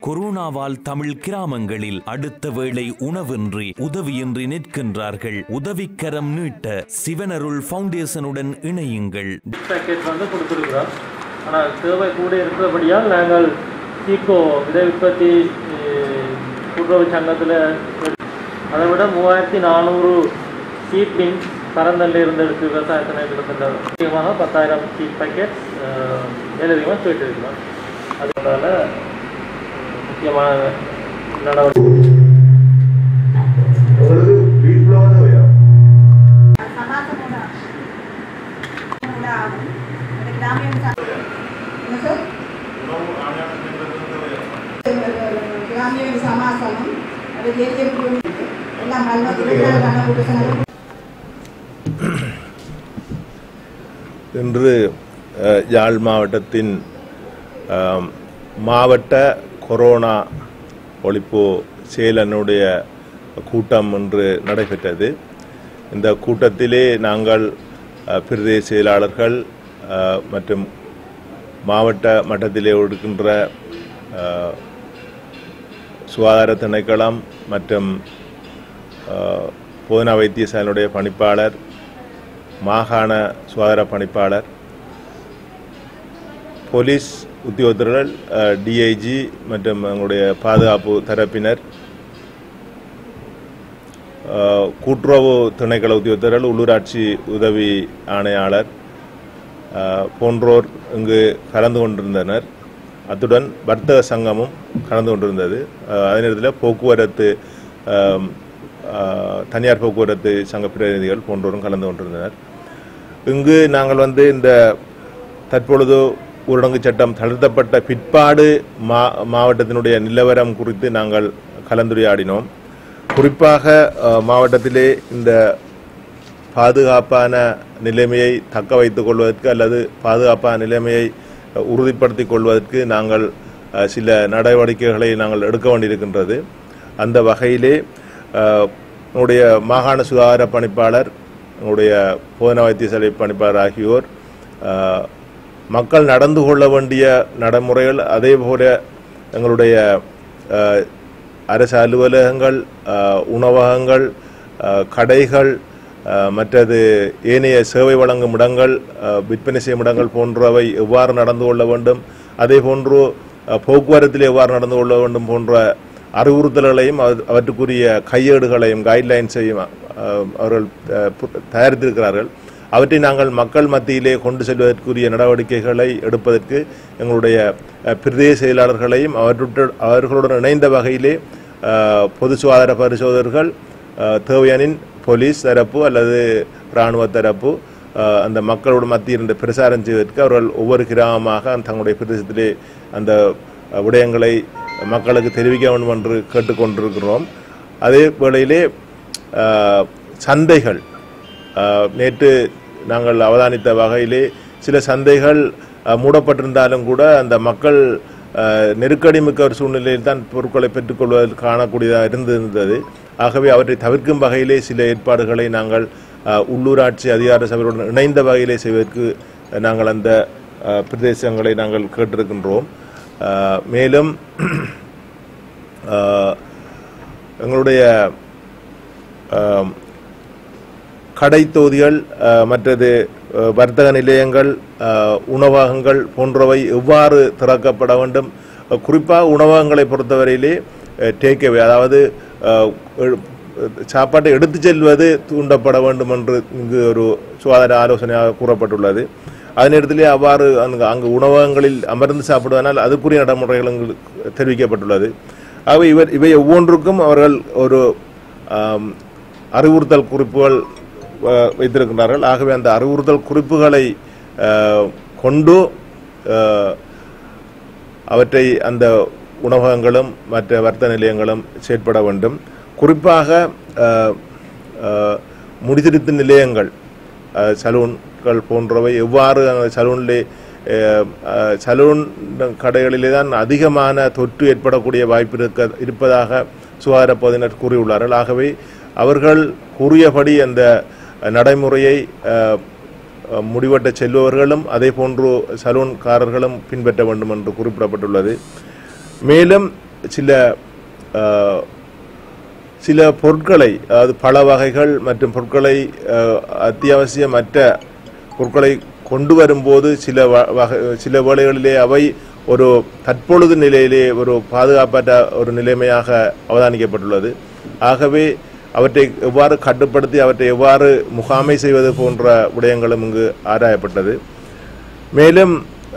கொரோனாவால் தமிழ் கிராமங்களில் அடுத்த வேளை உணவின்றி உதவியின்றி நிற்கின்றார்கள். உதவிக்கரம் நீட்ட சிவனருள் ஃபவுண்டேஷனுடன் இணையுங்கள். பேக்கெட் கொடுத்திருக்கிறோம். ஆனால் தேவை கூட இருக்கிறபடியால் நாங்கள் சீக்கோ விதை உற்பத்தி கூட்டுறவு சங்கத்தில் அதை விட 3400 சீட்லிங் பரந்தல்ல இருந்து எடுத்து விவசாயத்தினை இருக்கின்ற முக்கியமாக 10,000 சீட் பேக்கெட் மேலதிகமாக கேட்டிருக்கிறோம். அதனால முக்கியமான நடவடிக்கை இன்று யாழ் மாவட்டத்தின் மாவட்ட கொரோனா ஒழிப்பு செயலனுடைய கூட்டம் இன்று நடைபெற்றது. இந்த கூட்டத்திலே நாங்கள் பிரதேச செயலாளர்கள் மற்றும் மாவட்ட மட்டத்திலே இருக்கின்ற சுகாதார திணைக்களம் மற்றும் போதனா வைத்தியசாலையினுடைய பணிப்பாளர், மாகாண சுகாதார பணிப்பாளர், போலீஸ் உத்தியோகத்தர்கள், டிஐஜி மற்றும் எங்களுடைய பாதுகாப்பு தரப்பினர், கூட்டுறவு திணைக்கள உத்தியோகத்தர்கள், உள்ளூராட்சி உதவி ஆணையாளர் போன்றோர் இங்கு கலந்து கொண்டிருந்தனர். அத்துடன் வர்த்தக சங்கமும் கலந்து கொண்டிருந்தது. அதே நேரத்தில் போக்குவரத்து தனியார் போக்குவரத்து சங்க பிரதிநிதிகள் போன்றோரும் கலந்து கொண்டிருந்தனர். இங்கு நாங்கள் இந்த தற்பொழுது ஊரடங்கு சட்டம் தளர்த்தப்பட்ட பிற்பாடு மாவட்டத்தினுடைய நிலவரம் குறித்து நாங்கள் கலந்துரையாடினோம். குறிப்பாக மாவட்டத்திலே இந்த பாதுகாப்பான நிலைமையை தக்க வைத்துக் கொள்வதற்கு அல்லது பாதுகாப்பான நிலைமையை உறுதிப்படுத்திக் கொள்வதற்கு நாங்கள் சில நடவடிக்கைகளை நாங்கள் எடுக்க வேண்டியிருக்கின்றது. அந்த வகையிலே என்னுடைய மாகாண சுகாதார பணிப்பாளர், என்னுடைய போதனா வைத்தியசாலை பணிப்பாளர் ஆகியோர் மக்கள் நடந்து கொள்ள வேண்டிய நடைமுறைகள், அதே போல எங்களுடைய அரசு அலுவலகங்கள், உணவகங்கள், கடைகள், மற்றது ஏனைய சேவை வழங்கும் இடங்கள், விற்பனை செய்யும் இடங்கள் போன்றவை எவ்வாறு நடந்து கொள்ள வேண்டும், அதே போன்று போக்குவரத்தில் எவ்வாறு நடந்து கொள்ள வேண்டும் போன்ற அறிவுறுத்தல்களையும் அவற்றுக்குரிய கையேடுகளையும் கைட்லைன்ஸையும் அவர்கள் தயாரித்திருக்கிறார்கள். அவற்றை நாங்கள் மக்கள் மத்தியிலே கொண்டு செல்வதற்குரிய நடவடிக்கைகளை எடுப்பதற்கு எங்களுடைய பிரதேச செயலாளர்களையும் அவர்களுடன் இணைந்த வகையிலே பொது சுகாதார பரிசோதகர்கள், தேவையானின் போலீஸ் தரப்பு அல்லது இராணுவ தரப்பு அந்த மக்களோட மத்தியில் பிரசாரம் செய்வதற்கு அவர்கள் ஒவ்வொரு கிராமமாக தங்களுடைய பிரதேசத்திலே அந்த விடயங்களை மக்களுக்கு தெரிவிக்க வேண்டும் என்று கேட்டுக்கொண்டிருக்கிறோம். அதே வேளையிலே சந்தைகள், நேற்று நாங்கள் அவதானித்த வகையிலே சில சந்தைகள் மூடப்பட்டிருந்தாலும் கூட அந்த மக்கள் நெருக்கடி மிக்க ஒரு சூழ்நிலையில் தான் பொருட்களை பெற்றுக்கொள்வதில் காணக்கூடியதாக இருந்தது. ஆகவே அவற்றை தவிர்க்கும் வகையிலே சில ஏற்பாடுகளை நாங்கள் உள்ளூராட்சி அதிகார சபையுடன் இணைந்த வகையிலே செய்வதற்கு நாங்கள் அந்த பிரதேசங்களை நாங்கள் கேட்டிருக்கின்றோம். மேலும் எங்களுடைய கடை தொகுதிகள், மற்றது வர்த்தக நிலையங்கள், உணவகங்கள் போன்றவை எவ்வாறு திறக்கப்பட வேண்டும், குறிப்பாக உணவகங்களை பொறுத்தவரையிலே டேக்அவே, அதாவது சாப்பாட்டை எடுத்து செல்வது தூண்டப்பட வேண்டும் என்று இங்கு ஒரு சுகாதார ஆலோசனையாக கூறப்பட்டுள்ளது. அதே நேரத்திலே அவ்வாறு அங்கு உணவகங்களில் அமர்ந்து சாப்பிடுவதனால் அதுக்குரிய நடைமுறைகள் தெரிவிக்கப்பட்டுள்ளது. ஆகவே இவை ஒவ்வொன்றுக்கும் அவர்கள் ஒரு அறிவுறுத்தல் குறிப்புகள் வைத்திருக்கின்றார்கள். ஆகவே அந்த அறிவுறுத்தல் குறிப்புகளை கொண்டு அவற்றை அந்த உணவகங்களும் மற்ற வர்த்தக நிலையங்களும் செயற்பட வேண்டும். குறிப்பாக முடிதிருத்து நிலையங்கள், சலூன்கள் போன்றவை எவ்வாறு சலூன் கடைகளிலே தான் அதிகமான தொற்று ஏற்படக்கூடிய வாய்ப்பு இருப்பதாக சுகாதார பகுதியினர் கூறியுள்ளார்கள். ஆகவே அவர்கள் கூறியபடி அந்த நடைமுறையை முடிவெட்ட செல்பவர்களும் அதே போன்று சலூன்காரர்களும் பின்பற்ற வேண்டும் என்று குறிப்பிடப்பட்டுள்ளது. மேலும் சில பொருட்களை, அதாவது பல வகைகள் மற்றும் பொருட்களை, அத்தியாவசிய மற்ற பொருட்களை கொண்டு வரும்போது சில வேளைகளிலே அவை ஒரு தற்பொழுது நிலையிலே ஒரு பாதுகாப்பற்ற ஒரு நிலைமையாக அவதானிக்கப்பட்டுள்ளது. ஆகவே அவற்றை எவ்வாறு கட்டுப்படுத்தி அவற்றை எவ்வாறு முகாமை செய்வது போன்ற விடயங்களும் இங்கு ஆராயப்பட்டது. மேலும்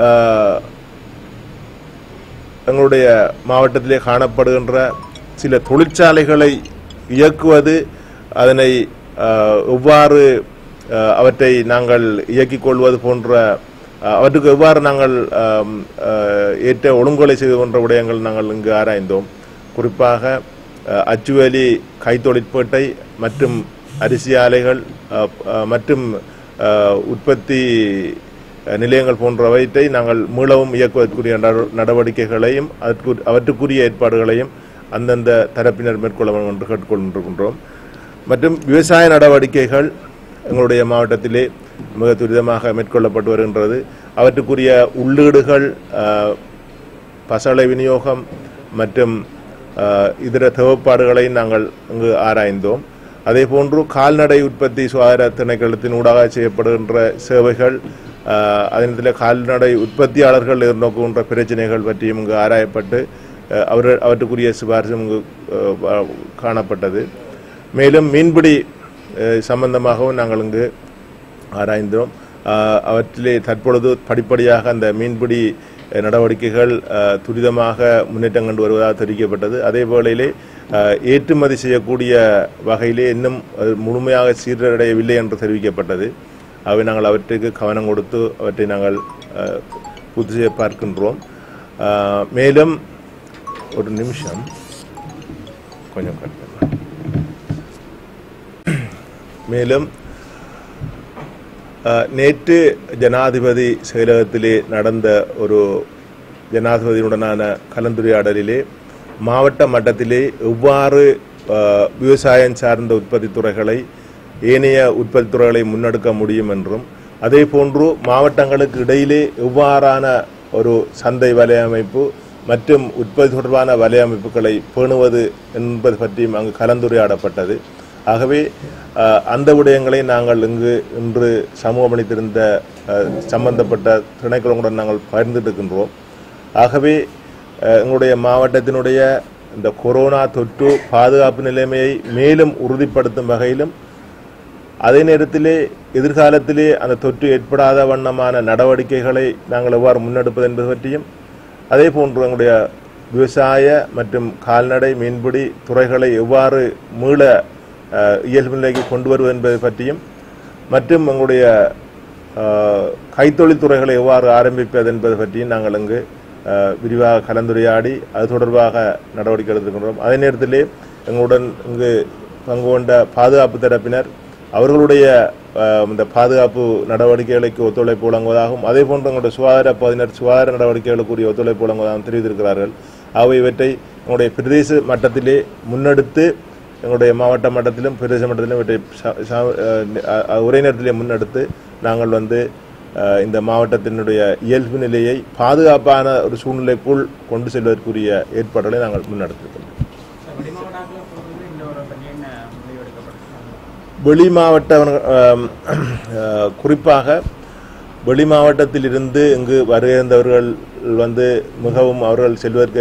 எங்களுடைய மாவட்டத்திலே காணப்படுகின்ற சில தொழிற்சாலைகளை இயக்குவது, அதனை எவ்வாறு அவற்றை நாங்கள் இயக்கிக் கொள்வது போன்ற, அவற்றுக்கு எவ்வாறு நாங்கள் ஏற்ற ஒழுங்குகளை செய்து போன்ற விடயங்கள் நாங்கள் இங்கு ஆராய்ந்தோம். குறிப்பாக அச்சுவேலி கைத்தொழிற்பேட்டை மற்றும் அரிசி ஆலைகள் மற்றும் உற்பத்தி நிலையங்கள் போன்றவற்றை நாங்கள் மீளவும் இயக்குவதற்குரிய நடவடிக்கைகளையும் அவற்றுக்குரிய ஏற்பாடுகளையும் அந்தந்த தரப்பினர் மேற்கொள்ள வேண்டும் என்று கேட்டுக்கொண்டிருக்கின்றோம். மற்றும் விவசாய நடவடிக்கைகள் எங்களுடைய மாவட்டத்திலே மிக துரிதமாக மேற்கொள்ளப்பட்டு வருகின்றது. அவற்றுக்குரிய உள்ளீடுகள், பசளை விநியோகம் மற்றும் இதர தேவைப்பாடுகளை நாங்கள் இங்கு ஆராய்ந்தோம். அதே போன்று கால்நடை உற்பத்தி சுகாதார திணைக்களத்தின் ஊடாக செய்யப்படுகின்ற சேவைகள், அதனத்தில் கால்நடை உற்பத்தியாளர்கள் எதிர்நோக்குகின்ற பிரச்சனைகள் பற்றியும் இங்கு ஆராயப்பட்டு அவற்றுக்குரிய சிபாரிசும் இங்கு காணப்பட்டது. மேலும் மீன்பிடி சம்பந்தமாகவும் நாங்கள் இங்கு ஆராய்ந்தோம். அவற்றிலே தற்பொழுது படிப்படியாக அந்த மீன்பிடி நடவடிக்கைகள் துரிதமாக முன்னேற்றம் கண்டு வருவதாக தெரிவிக்கப்பட்டது. அதே வேளையிலே ஏற்றுமதி செய்யக்கூடிய வகையிலே இன்னும் முழுமையாக சீரடையவில்லை என்று தெரிவிக்கப்பட்டது. அவை நாங்கள் அவற்றுக்கு கவனம் கொடுத்து அவற்றை நாங்கள் பூர்த்தி செய்ய பார்க்கின்றோம். மேலும் ஒரு நிமிஷம் கொஞ்சம் மேலும் நேற்று ஜனாதிபதி செயலகத்திலே நடந்த ஒரு ஜனாதிபதியுடனான கலந்துரையாடலிலே மாவட்ட மட்டத்திலே எவ்வாறு விவசாயம் சார்ந்த உற்பத்தி துறைகளை, ஏனைய உற்பத்தி துறைகளை முன்னெடுக்க முடியும் என்றும், அதே போன்று மாவட்டங்களுக்கு இடையிலே எவ்வாறான ஒரு சந்தை வலையமைப்பு மற்றும் உற்பத்தி தொடர்பான வலையமைப்புகளை பேணுவது என்பது பற்றியும் அங்கு கலந்துரையாடப்பட்டது. ஆகவே அந்த விடயங்களை நாங்கள் இன்று சமூகம் அளித்திருந்த சம்பந்தப்பட்ட திணைக்களங்களுடன் நாங்கள் பகிர்ந்திருக்கின்றோம். ஆகவே எங்களுடைய மாவட்டத்தினுடைய இந்த கொரோனா தொற்று பாதுகாப்பு நிலைமையை மேலும் உறுதிப்படுத்தும் வகையிலும், அதே நேரத்திலே எதிர்காலத்திலே அந்த தொற்று ஏற்படாத வண்ணமான நடவடிக்கைகளை நாங்கள் எவ்வாறு முன்னெடுப்பது என்பது பற்றியும், அதே போன்று எங்களுடைய விவசாய மற்றும் கால்நடை மீன்பிடி துறைகளை எவ்வாறு மீள இயல்பு நிலைக்கு கொண்டு வருவது என்பதை பற்றியும், மற்றும் எங்களுடைய கைத்தொழில் துறைகளை எவ்வாறு ஆரம்பிப்பது என்பது பற்றியும் நாங்கள் இங்கு விரிவாக கலந்துரையாடி அது தொடர்பாக நடவடிக்கை எடுத்துக்கின்றோம். அதே நேரத்திலே எங்களுடன் இங்கு பங்கு கொண்ட பாதுகாப்பு தரப்பினர் அவர்களுடைய இந்த பாதுகாப்பு நடவடிக்கைகளுக்கு ஒத்துழைப்பு வழங்குவதாகவும், அதே போன்று எங்களுடைய சுகாதார பகுதியினர் சுகாதார நடவடிக்கைகளுக்குரிய ஒத்துழைப்பு வழங்குவதாகவும் தெரிவித்திருக்கிறார்கள். ஆகவே இவற்றை எங்களுடைய பிரதேச மட்டத்திலே முன்னெடுத்து, எங்களுடைய மாவட்ட மட்டத்திலும் பிரதேச மட்டத்திலும் இவற்றை ஒரே நேரத்திலே முன்னெடுத்து நாங்கள் இந்த மாவட்டத்தினுடைய இயல்பு நிலையை பாதுகாப்பான ஒரு சூழ்நிலைக்குள் கொண்டு செல்வதற்குரிய ஏற்பாடுகளை நாங்கள் முன்னெடுத்திருக்கிறோம். வெளி மாவட்ட குறிப்பாக வெளி மாவட்டத்தில் இருந்து இங்கு வருகின்றவர்கள் மிகவும் அவர்கள் செல்வதற்கு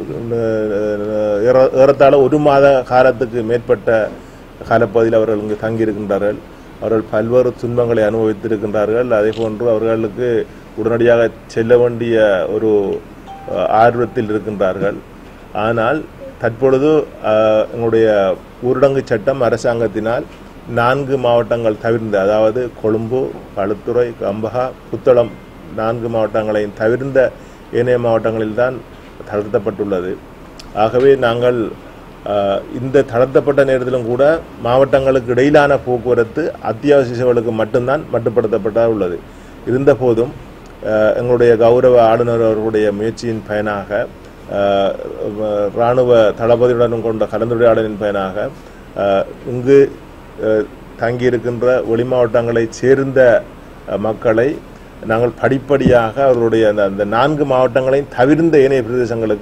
ஏறத்தாழ 1 மாத காலத்துக்கு மேற்பட்ட காலப்பகுதியில் அவர்கள் இங்கு தங்கியிருக்கின்றார்கள். அவர்கள் பல்வேறு துன்பங்களை அனுபவித்திருக்கின்றார்கள். அதே போன்று அவர்களுக்கு உடனடியாக செல்ல வேண்டிய ஒரு ஆர்வத்தில் இருக்கின்றார்கள். ஆனால் தற்பொழுது எங்களுடைய ஊரடங்கு சட்டம் அரசாங்கத்தினால் 4 மாவட்டங்கள் தவிர்ந்த, அதாவது கொழும்பு, களுத்துறை, கம்பஹா, புத்தளம் 4 மாவட்டங்களையும் தவிர்ந்த ஏனைய மாவட்டங்களில்தான் தளர்த்தப்பட்டுள்ளது. ஆகவே நாங்கள் இந்த தளர்த்தப்பட்ட நேரத்திலும் கூட மாவட்டங்களுக்கு இடையிலான போக்குவரத்து அத்தியாவசிய சேவைகளுக்கு மட்டும்தான் மட்டுப்படுத்தப்பட்ட உள்ளது. இருந்த போதும் எங்களுடைய கௌரவ ஆளுநர் அவர்களுடைய முயற்சியின் பயனாக, இராணுவ தளபதியுடனும் கொண்ட கலந்துரையாடலின் பயனாக இங்கு தங்கியிருக்கின்ற வெளி மாவட்டங்களைச் சேர்ந்த மக்களை நாங்கள் படிப்படியாக அவர்களுடைய அந்த 4 மாவட்டங்களையும் தவிர்ந்த ஏனைய பிரதேசங்களுக்கு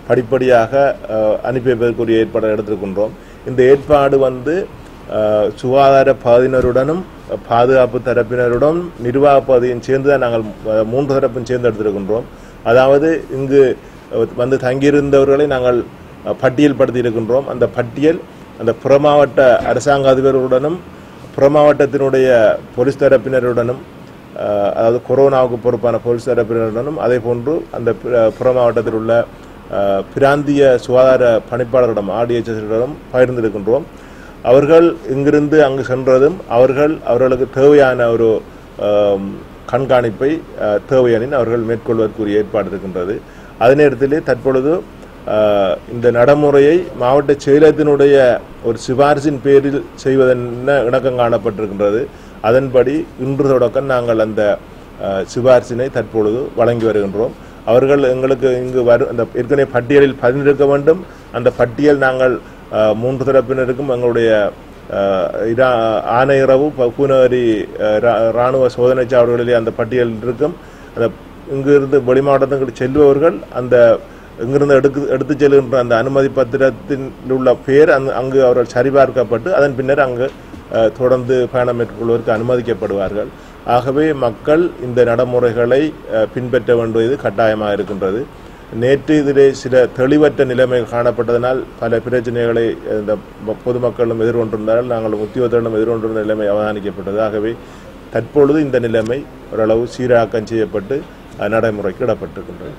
படிப்படியாக அனுப்பி வைப்பதற்குரிய ஏற்பாடு எடுத்திருக்கின்றோம். இந்த ஏற்பாடு வந்து சுகாதார பகுதியினருடனும் பாதுகாப்பு தரப்பினருடன் நிர்வாக பகுதியும் சேர்ந்து தான் நாங்கள் 3 தரப்பும் சேர்ந்து எடுத்திருக்கின்றோம். அதாவது இங்கு வந்து தங்கியிருந்தவர்களை நாங்கள் பட்டியல் படுத்தி இருக்கின்றோம். அந்த பட்டியல் அந்த புறமாவட்ட அரசாங்க அதிபர்களுடனும் புறமாவட்டத்தினுடைய போலீஸ் தரப்பினருடனும் அதாவது கொரோனாவுக்கு பொறுப்பான போலீஸ் தரப்பினருடனும் அதே போன்று அந்த புறமாவட்டத்தில் உள்ள பிராந்திய சுகாதார பணிப்பாளரிடம் ஆர்டிஎச்எஸ்களிடம் பகிர்ந்திருக்கின்றோம். அவர்கள் இங்கிருந்து அங்கு சென்றதும் அவர்களுக்கு தேவையான ஒரு கண்காணிப்பை தேவையெனின் அவர்கள் மேற்கொள்வதற்குரிய ஏற்பாடு இருக்கின்றது. அதே நேரத்திலே தற்பொழுது இந்த நடைமுறையை மாவட்ட செயலகத்தினுடைய ஒரு சிபாரிசின் பேரில் செய்வதென இணக்கம் காணப்பட்டிருக்கின்றது. அதன்படி இன்று தொடக்கம் நாங்கள் அந்த சிபாரிசினை தற்பொழுது வழங்கி வருகின்றோம். அவர்கள் எங்களுக்கு இங்கு அந்த ஏற்கனவே பட்டியலில் பதிந்திருக்க வேண்டும். அந்த பட்டியல் நாங்கள் 3 தரப்பினருக்கும் எங்களுடைய ஆனையிறவு பூநகரி இராணுவ சோதனை சாவடிகளிலே அந்த பட்டியல் இருக்கும். அந்த இங்கிருந்து வெளி மாவட்டங்களுக்கு செல்பவர்கள் அந்த இங்கிருந்து எடுத்து செல்கின்ற அந்த அனுமதி பத்திரத்தில் உள்ள பேர் அங்கு அவர்கள் சரிபார்க்கப்பட்டு அதன் பின்னர் அங்கு தொடர்ந்து பயணம் மேற்கொள்வதற்கு அனுமதிக்கப்படுவார்கள். ஆகவே மக்கள் இந்த நடைமுறைகளை பின்பற்ற வேண்டியது கட்டாயமாக இருக்கின்றது. நேற்று இதிலே சில தெளிவற்ற நிலைமை காணப்பட்டதனால் பல பிரச்சனைகளை இந்த பொதுமக்களும் எதிர்கொண்டிருந்தால் நாங்கள் உத்தியோகத்திடம் எதிர்கொண்டிருந்த நிலைமை அவதானிக்கப்பட்டது. ஆகவே தற்பொழுது இந்த நிலைமை ஓரளவு சீராக்கம் செய்யப்பட்டு நடைமுறைக்கு இடப்பட்டிருக்கின்றது.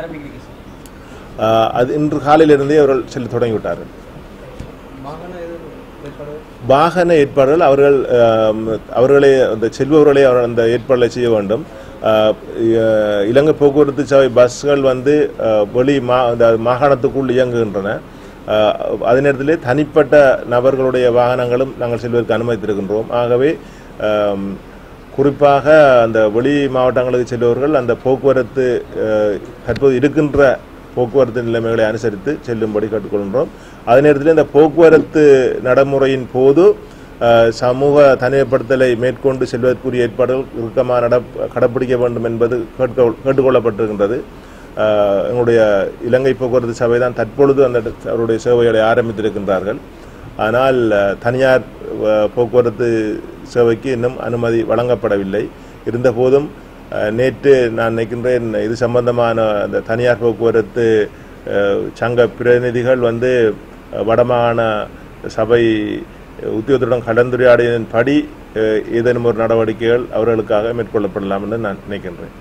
அது இன்று காலையிலிருந்தே அவர்கள் செல்ல தொடங்கிவிட்டார்கள். வாகன ஏற்பாடுகள் அவர்களே அந்த செல்பவர்களே அந்த ஏற்பாடுகளை செய்ய வேண்டும். இலங்கை போக்குவரத்து சேவை பஸ்கள் வந்து வெளி மாகாணத்துக்குள் இயங்குகின்றன. அதே நேரத்திலே தனிப்பட்ட நபர்களுடைய வாகனங்களும் நாங்கள் செல்வதற்கு அனுமதித்திருக்கின்றோம். ஆகவே குறிப்பாக அந்த வெளி மாவட்டங்களுக்கு செல்பவர்கள் அந்த போக்குவரத்து தற்போது இருக்கின்ற போக்குவரத்து நிலைமைகளை அனுசரித்து செல்லும்படி கேட்டுக்கொள்கின்றோம். அதே நேரத்தில் இந்த போக்குவரத்து நடைமுறையின் போது சமூக தனிமைப்படுத்தலை மேற்கொண்டு செல்வதற்குரிய ஏற்பாடுகள் இறுக்கமாக கடைப்பிடிக்க வேண்டும் என்பது கேட்டுக்கொள்ளப்பட்டிருக்கின்றது. எங்களுடைய இலங்கை போக்குவரத்து சபை தான் தற்பொழுது அவருடைய சேவைகளை ஆரம்பித்திருக்கின்றார்கள். ஆனால் தனியார் போக்குவரத்து சேவைக்கு இன்னும் அனுமதி வழங்கப்படவில்லை. இருந்தபோதும் நேற்று நான் நினைக்கின்றேன் இது சம்பந்தமான அந்த தனியார் போக்குவரத்து சங்க பிரதிநிதிகள் வந்து வடமாகாண சபை உத்தியோகத்துடன் கலந்துரையாடின் படி ஏதேனும் ஒரு நடவடிக்கைகள் அவர்களுக்காக மேற்கொள்ளப்படலாம் என்று நான் நினைக்கின்றேன்.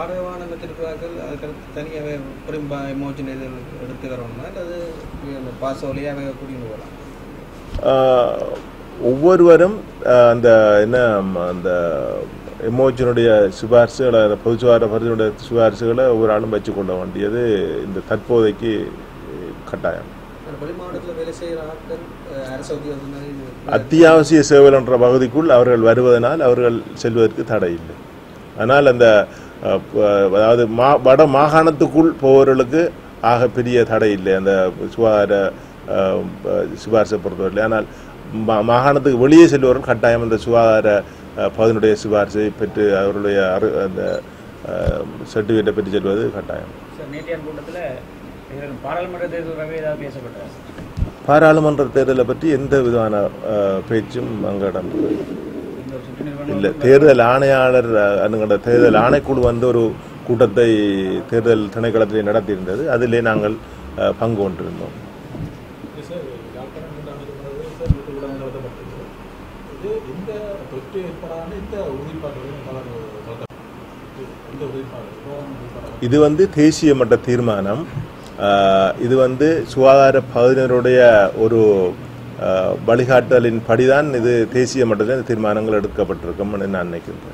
ஒவ்வொருவரும் அந்த அந்த எமோஜினுடைய சிபாரிசுகளை பொது சுகாதார பரிதினுடைய சிபாரிசுகளை ஒவ்வொரு ஆளும் வச்சுக்கொள்ள வேண்டியது இந்த தற்போதைக்கு கட்டாயம். அத்தியாவசிய சேவை என்ற பகுதிக்குள் அவர்கள் வருவதனால் அவர்கள் செல்வதற்கு தடை இல்லை. ஆனால் அந்த அதாவது வட மாகாணத்துக்குள் போவர்களுக்கு ஆக பெரிய தடை இல்லை அந்த சுகாதார சிபாரிசை பொறுத்தவரை. ஆனால் மாகாணத்துக்கு வெளியே செல்வர்கள் கட்டாயம் அந்த சுகாதார பகுதியினுடைய சிபாரிசை பெற்று அவருடைய அந்த சர்டிஃபிகேட்டை பெற்று செல்வது கட்டாயம். பாராளுமன்ற தேர்தலை பற்றி எந்த விதமான பேச்சும் அங்கிடம் இல்லை. தேர்தல் ஆணையாளர் தேர்தல் ஆணைக்குழு வந்து ஒரு கூட்டத்தை தேர்தல் திணைக்களத்திலே நடத்தியிருந்தது. அதிலே நாங்கள் பங்கு கொண்டிருந்தோம். இது வந்து தேசிய மட்ட தீர்மானம். இது வந்து சுகாதார பகுதியினருடைய ஒரு வழிகாட்டலின் படிதான் இது தேசிய மட்டத்தில் தீர்மானங்கள் எடுக்கப்பட்டிருக்கும் என்று நான் நினைக்கின்றேன்.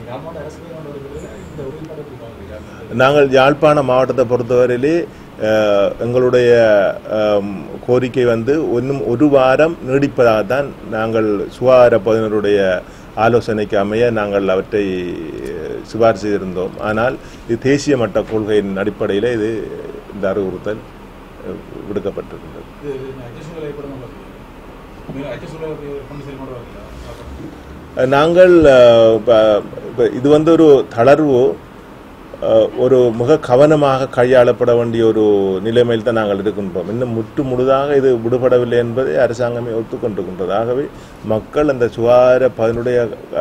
நாங்கள் யாழ்ப்பாண மாவட்டத்தை பொறுத்தவரையிலே எங்களுடைய கோரிக்கை வந்து இன்னும் 1 வாரம் நீடிப்பதாகத்தான் நாங்கள் சுகாதார பகுதியினருடைய ஆலோசனைக்கு அமைய நாங்கள் அவற்றை சிபாரிசு செய்திருந்தோம். ஆனால் இது தேசிய மட்ட கொள்கையின் அடிப்படையில் இது இந்த அறிவுறுத்தல் விடுக்கப்பட்டிருக்கின்றது. நாங்கள் இது வந்து ஒரு தளர்வு. ஒரு மிக கவனமாக கையாளப்பட வேண்டிய ஒரு நிலைமையில் தான் நாங்கள் இருக்கின்றோம். இன்னும் முற்று முழுதாக இது விடுபடவில்லை என்பதை அரசாங்கமே ஒத்துக்கொண்டிருக்கின்றது. ஆகவே மக்கள் அந்த சுகாதார பதினுடைய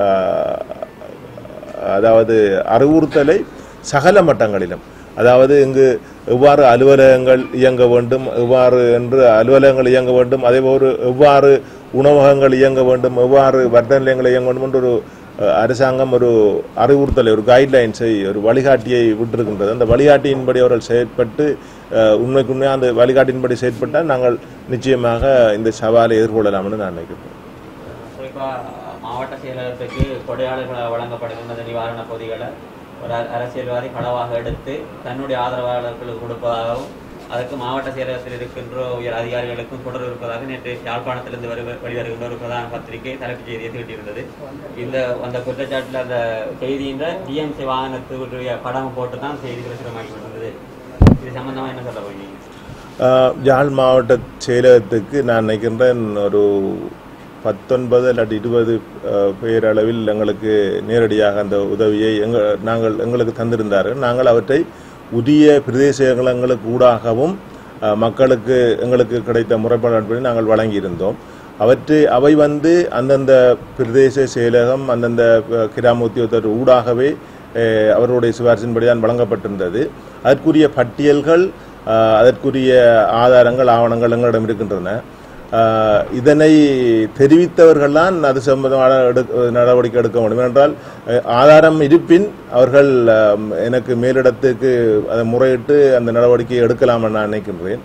அதாவது அறிவுறுத்தலை சகல மட்டங்களிலும், அதாவது இங்கு எவ்வாறு அலுவலகங்கள் இயங்க வேண்டும், எவ்வாறு என்று அலுவலகங்கள் இயங்க வேண்டும், அதேபோல் எவ்வாறு உணவகங்கள் இயங்க வேண்டும், எவ்வாறு வர்த்தக நிலையங்கள் இயங்க வேண்டும் என்று ஒரு அரசாங்கம் ஒரு அறிவுறுத்தலை, ஒரு கைட்லைன்ஸை, ஒரு வழிகாட்டியை விட்டிருக்கின்றது. அந்த வழிகாட்டியின்படி அவர்கள் செயற்பட்டு உண்மைக்கு உண்மையாக அந்த வழிகாட்டியின்படி செயற்பட்டால் நாங்கள் நிச்சயமாக இந்த சவாலை எதிர்கொள்ளலாம் என்று நான் நினைக்கிறேன். மாவட்ட செயலகத்துக்கு கொடையாளர்கள் வழங்கப்படுகின்ற நிவாரண பொதிகளை ஒரு அரசியல்வாதி களவாக எடுத்து தன்னுடைய ஆதரவாளர்களுக்கு கொடுப்பதாகவும் அதற்கு மாவட்ட செயலகத்தில் இருக்கின்ற உயர் அதிகாரிகளுக்கும் தொடர்பு இருப்பதாக நேற்று யாழ்ப்பாணத்திலிருந்து வெளிவருகின்ற ஒரு பிரதான பத்திரிகை தலைப்புச் செய்தியை தீட்டியிருந்தது. அந்த குற்றச்சாட்டில் அந்த செய்தியின் டிஎம்சி வாகனத்துடைய படம் போட்டு தான் செய்தி பிரசுரமாகிவிட்டது. இது சம்பந்தமாக என்ன சொல்ல போறீங்க? யாழ் மாவட்ட செயலகத்துக்கு நான் நினைக்கின்றேன் ஒரு 19 அல்லது 20 பேரளவில் எங்களுக்கு நேரடியாக அந்த உதவியை எங்களுக்கு தந்திருந்தார்கள். நாங்கள் அவற்றை உரிய பிரதேசங்களுக்கு ஊடாகவும் மக்களுக்கு எங்களுக்கு கிடைத்த முறைப்பாடு நாங்கள் வழங்கியிருந்தோம். அவை அந்தந்த பிரதேச செயலகம், அந்தந்த கிராம உத்தியோகத்தர் ஊடாகவே அவர்களுடைய சிபாரிசின்படி தான் வழங்கப்பட்டிருந்தது. அதற்குரிய பட்டியல்கள், அதற்குரிய ஆதாரங்கள், ஆவணங்கள் எங்களிடம் இருக்கின்றன. இதனை தெரிவித்தவர்கள் தான் அது சம்பந்தமான நடவடிக்கை எடுக்க முடியும். என்றால் ஆதாரம் இருப்பின் அவர்கள் எனக்கு மேலிடத்துக்கு அதை முறையிட்டு அந்த நடவடிக்கையை எடுக்கலாம் என நான் நினைக்கின்றேன்.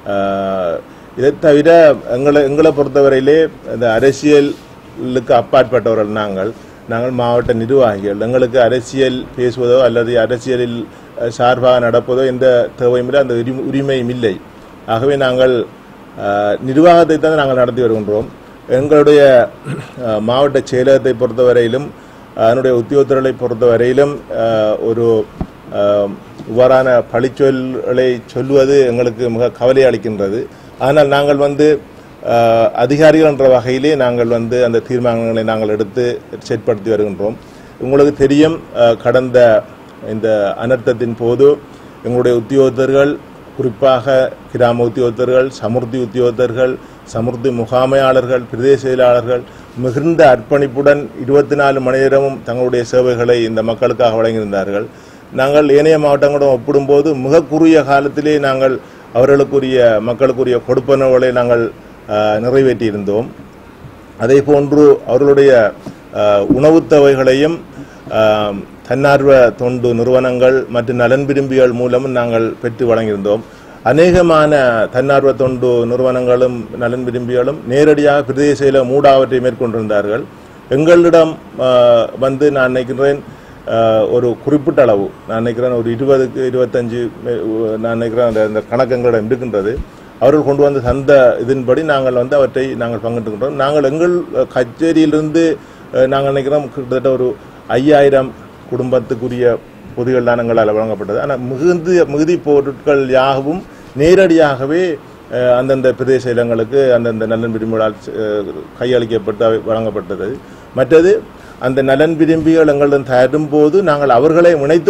இதை தவிர எங்களை பொறுத்தவரையிலே இந்த அரசியலுக்கு அப்பாற்பட்டவர்கள் நாங்கள் மாவட்ட நிர்வாகிகள். எங்களுக்கு அரசியல் பேசுவதோ அல்லது அரசியலில் சார்பாக நடப்பதோ எந்த தேவையும் இல்லை, அந்த உரிமையும் இல்லை. ஆகவே நாங்கள் நிர்வாகத்தை தான் நாங்கள் நடத்தி வருகின்றோம். எங்களுடைய மாவட்ட செயலகத்தை பொறுத்தவரையிலும் அதனுடைய உத்தியோகத்தர்களை பொறுத்தவரையிலும் ஒரு இவ்வாறான பழிச்சொல்லை சொல்லுவது எங்களுக்கு மிக கவலை அளிக்கின்றது. ஆனால் நாங்கள் அதிகாரிகள் என்ற வகையிலே நாங்கள் அந்த தீர்மானங்களை நாங்கள் எடுத்து செயற்படுத்தி வருகின்றோம். உங்களுக்கு தெரியும், கடந்த இந்த அனர்த்தத்தின் போது எங்களுடைய உத்தியோகத்தர்கள், குறிப்பாக கிராம உத்தியோகத்தர்கள், சமுர்த்தி உத்தியோகத்தர்கள், சமுர்த்தி முகாமையாளர்கள், பிரதேச செயலாளர்கள் மிகுந்த அர்ப்பணிப்புடன் 24 மணி நேரமும் தங்களுடைய சேவைகளை இந்த மக்களுக்காக வழங்கியிருந்தார்கள். நாங்கள் ஏனைய மாவட்டங்களுடன் ஒப்பிடும்போது மிக குறுகிய காலத்திலே நாங்கள் அவர்களுக்குரிய மக்களுக்குரிய கொடுப்பனவுகளை நாங்கள் நிறைவேற்றியிருந்தோம். அதே போன்று அவர்களுடைய உணவுத் தேவைகளையும் தன்னார்வ தொண்டு நிறுவனங்கள் மற்றும் நலன் விரும்பிகள் மூலமும் நாங்கள் பெற்று வழங்கியிருந்தோம். அநேகமான தன்னார்வ தொண்டு நிறுவனங்களும் நலன் விரும்பிகளும் நேரடியாக பிரதேச மூடாவற்றை மேற்கொண்டிருந்தார்கள். எங்களிடம் நான் நினைக்கிறேன் ஒரு குறிப்பிட்ட அளவு, நான் நினைக்கிறேன் ஒரு 20-25 நான் நினைக்கிறேன் அந்த கணக்கு எங்களிடம் இருக்கின்றது. அவர்கள் கொண்டு வந்து தந்த இதன்படி நாங்கள் அவற்றை நாங்கள் பங்கிட்டுக்கின்றோம். நாங்கள் எங்கள் கச்சேரியிலிருந்து நாங்கள் நினைக்கிறோம் கிட்டத்தட்ட ஒரு 5000 குடும்பத்துக்குரிய பொதிகள் தான் எங்களால் வழங்கப்பட்டது. ஆனால் மிகுதி பொருட்கள் யாகவும் நேரடியாகவே அந்தந்த பிரதேச இடங்களுக்கு அந்தந்த நலன் விரும்பிகளால் கையளிக்கப்பட்டு வழங்கப்பட்டது. மற்றது அந்த நலன் விரும்பிகள் எங்களிடம் தரும்போது நாங்கள் அவர்களை இணைத்து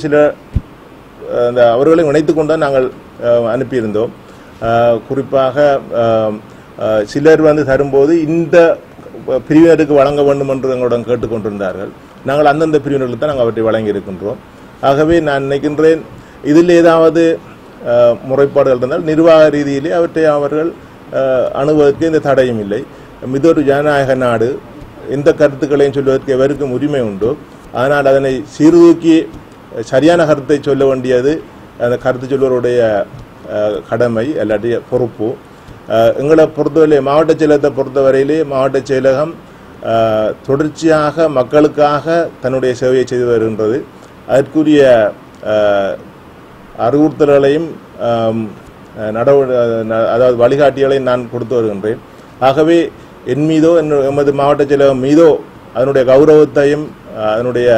கொண்டு நாங்கள் அனுப்பியிருந்தோம். குறிப்பாக சிலர் தரும்போது இந்த பிரிவினருக்கு வழங்க வேண்டும் என்று எங்களுடன் கேட்டுக்கொண்டிருந்தார்கள். நாங்கள் அந்தந்த பிரிவினர்களுக்கு தான் நாங்கள் அவற்றை வழங்கி இருக்கின்றோம். ஆகவே நான் நினைக்கின்றேன், இதில் ஏதாவது முறைப்பாடுகள் இருந்தால் நிர்வாக ரீதியிலே அவற்றை அவர்கள் அணுவதற்கு எந்த தடையும் இல்லை. இது ஒரு ஜனநாயக நாடு. எந்த கருத்துக்களையும் சொல்வதற்கு எவருக்கும் உரிமை உண்டு. ஆனால் அதனை சீர்தூக்கி சரியான கருத்தை சொல்ல வேண்டியது அந்த கருத்து சொல்வருடைய கடமை, அல்லாட்டி பொறுப்பு. எங்களை பொறுத்தவரை மாவட்ட செயலகத்தை பொறுத்தவரையிலே மாவட்ட செயலகம் தொடர்ச்சியாக மக்களுக்காக தன்னுடைய சேவையை செய்து வருகின்றது. அதற்குரிய அறிவுறுத்தல்களையும் அதாவது வழிகாட்டிகளையும் நான் கொடுத்து வருகின்றேன். ஆகவே என் மீதோ எமது மாவட்ட செயலகம் மீதோ அதனுடைய கௌரவத்தையும் அதனுடைய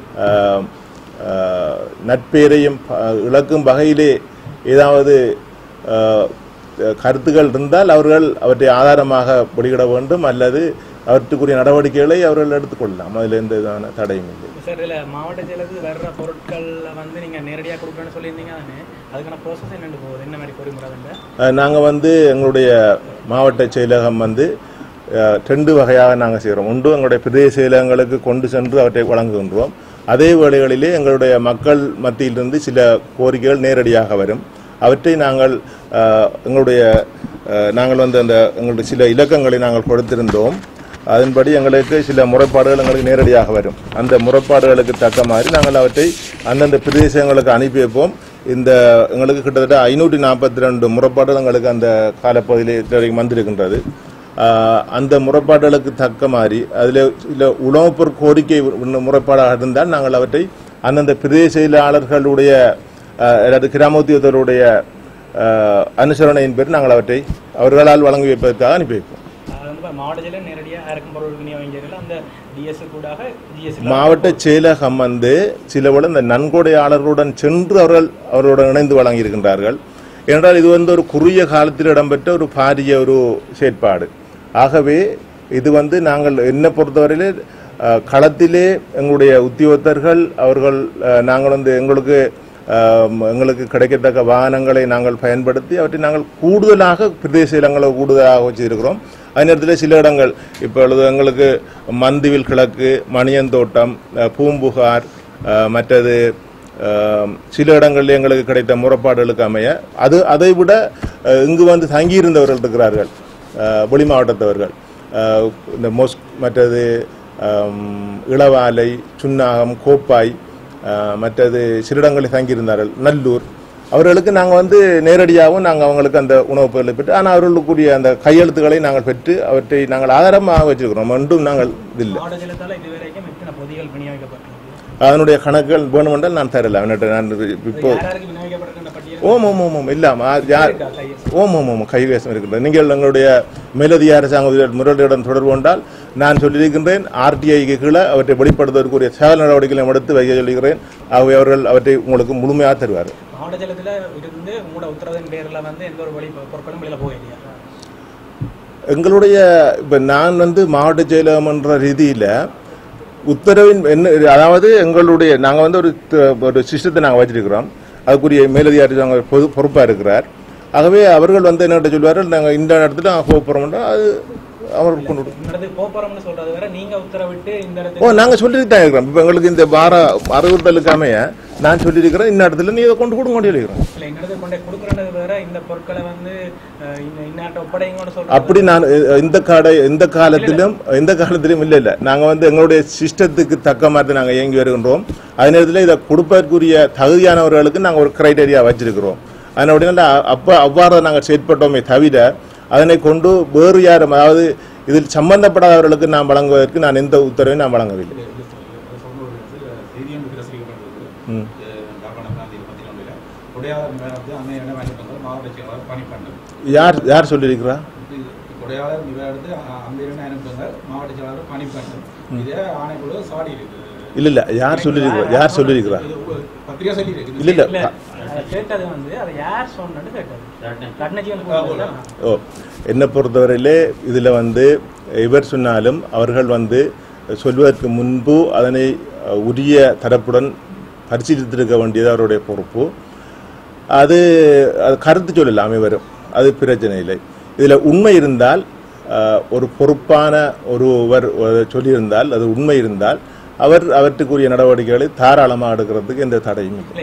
நட்பெயரையும் இழக்கும் வகையிலே ஏதாவது கருத்துக்கள் இருந்தால் அவர்கள் அவற்றை ஆதாரமாக வெளியிட வேண்டும், அல்லது அவற்றுக்குரிய நடவடிக்கைகளை அவர்கள் எடுத்துக்கொள்ளலாம். அதில் எந்த விதமான தடையும் இல்லை. சார் இதில் மாவட்ட செயலகத்துக்கு வர்ற பொருட்களில் வந்து நீங்கள் நேரடியாக கொடுக்குறேன்னு சொல்லியிருந்தீங்க தானே, அதுக்கான ப்ராசஸ் என்னென்னு போகுது, என்ன மாதிரி பொறிமுறை? நாங்கள் வந்து எங்களுடைய மாவட்ட செயலகம் வந்து 2 வகையாக நாங்கள் செய்கிறோம். ஒன்று எங்களுடைய பிரதேச செயலகங்களுக்கு கொண்டு சென்று அவற்றை வழங்குகின்றோம். அதே வேளைகளிலே எங்களுடைய மக்கள் மத்தியிலிருந்து சில கோரிக்கைகள் நேரடியாக வரும். அவற்றை நாங்கள் நாங்கள் வந்து எங்களுடைய சில இலக்கங்களை நாங்கள் கொடுத்திருந்தோம். அதன்படி எங்களுக்கு சில முறைப்பாடுகள் எங்களுக்கு நேரடியாக வரும். அந்த முறைப்பாடுகளுக்கு தக்க மாதிரி நாங்கள் அவற்றை அந்தந்த பிரதேசங்களுக்கு அனுப்பி வைப்போம். எங்களுக்கு கிட்டத்தட்ட 542 முறைப்பாடுகள் எங்களுக்கு அந்த காலப்பகுதியில் வந்திருக்கின்றது. அந்த முறைப்பாடுகளுக்கு தக்க மாதிரி அதில் சில உணவுப் பொருள் கோரிக்கை முறைப்பாடாக இருந்தால் நாங்கள் அவற்றை அந்தந்த பிரதேச செயலாளர்களுடைய அல்லது கிராம உத்தியோகத்தருடைய அனுசரணையின் பேர் நாங்கள் அவற்றை அவர்களால் வழங்கி வைப்பதற்காக அனுப்பி வைப்போம். மாவட்ட செயலகம் வந்து சிலவுடன் இந்த நன்கொடையாளர்களுடன் சென்று அவர்களுடன் இணைந்து வழங்கியிருக்கின்றார்கள். ஏனென்றால் இது வந்து ஒரு குறுகிய காலத்தில் இடம்பெற்ற ஒரு பாரிய ஒரு செயற்பாடு. ஆகவே இது வந்து நாங்கள் என்னை பொறுத்தவரையிலே களத்திலே எங்களுடைய உத்தியோகத்தர்கள் அவர்கள் நாங்கள் வந்து எங்களுக்கு கிடைக்கத்தக்க வாகனங்களை நாங்கள் பயன்படுத்தி அவற்றை நாங்கள் கூடுதலாக பிரதேச இடங்களை கூடுதலாக வச்சிருக்கிறோம். அதே நேரத்தில் சில இடங்கள் இப்பொழுது எங்களுக்கு மந்திவில் கிழக்கு, மணியந்தோட்டம், பூம்புகார், மற்றது சில இடங்களில் எங்களுக்கு கிடைத்த முறைப்பாடுகளுக்கு அமைய அதை விட இங்கு வந்து தங்கியிருந்தவர்கள் இருக்கிறார்கள், வெளி மாவட்டத்தவர்கள். இந்த மற்றது இளவாலை, சுன்னாகம், கோப்பாய், மற்றது சில இடங்களில் தங்கியிருந்தார்கள், நல்லூர். அவர்களுக்கு நாங்கள் வந்து நேரடியாகவும் நாங்கள் அவங்களுக்கு அந்த உணவுப் பொருளை பெற்று, ஆனால் அவர்களுக்குரிய அந்த கையெழுத்துக்களை நாங்கள் பெற்று அவற்றை நாங்கள் ஆதாரமாக வச்சிருக்கிறோம். ஒன்றும் நாங்கள் இல்லை. அதனுடைய கணக்குகள் வேணுமென்றால் நான் தரல. நான் இப்போ கைவேசம் இருக்கின்றது. நீங்கள் எங்களுடைய மேலதிக அரசாங்க முறையுடன் தொடர்பு கொண்டால் நான் சொல்லியிருக்கின்றேன், ஆர்டிஐக்கு கீழே அவற்றை வெளிப்படுத்துவதற்குரிய சேவல் நடவடிக்கைகளை எடுத்து வைக்க சொல்லுகிறேன். ஆகவே அவர்கள் அவற்றை உங்களுக்கு முழுமையாக தருவார். எங்களுடைய இப்ப நான் வந்து மாவட்ட செயலகம் என்ற ரீதியில் உத்தரவின் என்ன, அதாவது எங்களுடைய நாங்கள் வந்து ஒரு சிஸ்டத்தை நாங்கள் வச்சிருக்கிறோம். அதுக்குரிய மேலதிகாரி பொறுப்பாக இருக்கிறார். ஆகவே அவர்கள் வந்து என்ன சொல்வார்கள், நாங்கள் இந்த இடத்துல போகிறோம், அது அவர்கள் கொண்டு நாங்கள் சொல்லிட்டு தான் இருக்கிறோம். இப்போ எங்களுக்கு இந்த வார அறிவுறுத்தலுக்கு அமைய நான் சொல்லியிருக்கிறேன், இந்த இடத்துல நீ இதை கொண்டு கொண்டு சொல்லியிருக்கிறேன். அப்படி நான் எந்த காலத்திலும் இல்லை. நாங்கள் வந்து எங்களுடைய சிஸ்டத்துக்கு தக்க மாதிரி நாங்கள் இயங்கி வருகின்றோம். அதே நேரத்தில் இதை கொடுப்பதற்குரிய தகுதியானவர்களுக்கு நாங்கள் ஒரு கிரைட்டீரியா வச்சிருக்கிறோம். அதனால அவ்வாறு நாங்கள் செயற்பட்டோமே தவிர அதனை கொண்டு வேறு யாரும், அதாவது இதில் சம்பந்தப்படாதவர்களுக்கு நாம் வழங்குவதற்கு நான் எந்த உத்தரவையும் நான் வழங்கவில்லை. யார் சொல்லியிருக்கிறா? இல்ல இல்ல, யார் சொல்லியிருக்கிறா? இல்ல இல்ல, என்னை பொறுத்தவரையிலே இதில் வந்து இவர் சொன்னாலும் அவர்கள் வந்து சொல்வதற்கு முன்பு அதனை உரிய தரப்புடன் பரிசீலித்திருக்க வேண்டியது அவருடைய பொறுப்பு. அது கருத்து சொல்லலாம் வரும், அது பிரச்சனை இல்லை. இதில் உண்மை இருந்தால், ஒரு பொறுப்பான ஒருவர் சொல்லியிருந்தால், அது உண்மை இருந்தால் அவற்றுக்குரிய நடவடிக்கைகளை தாராளமாக எடுக்கிறதுக்கு எந்த தடையும் இல்லை.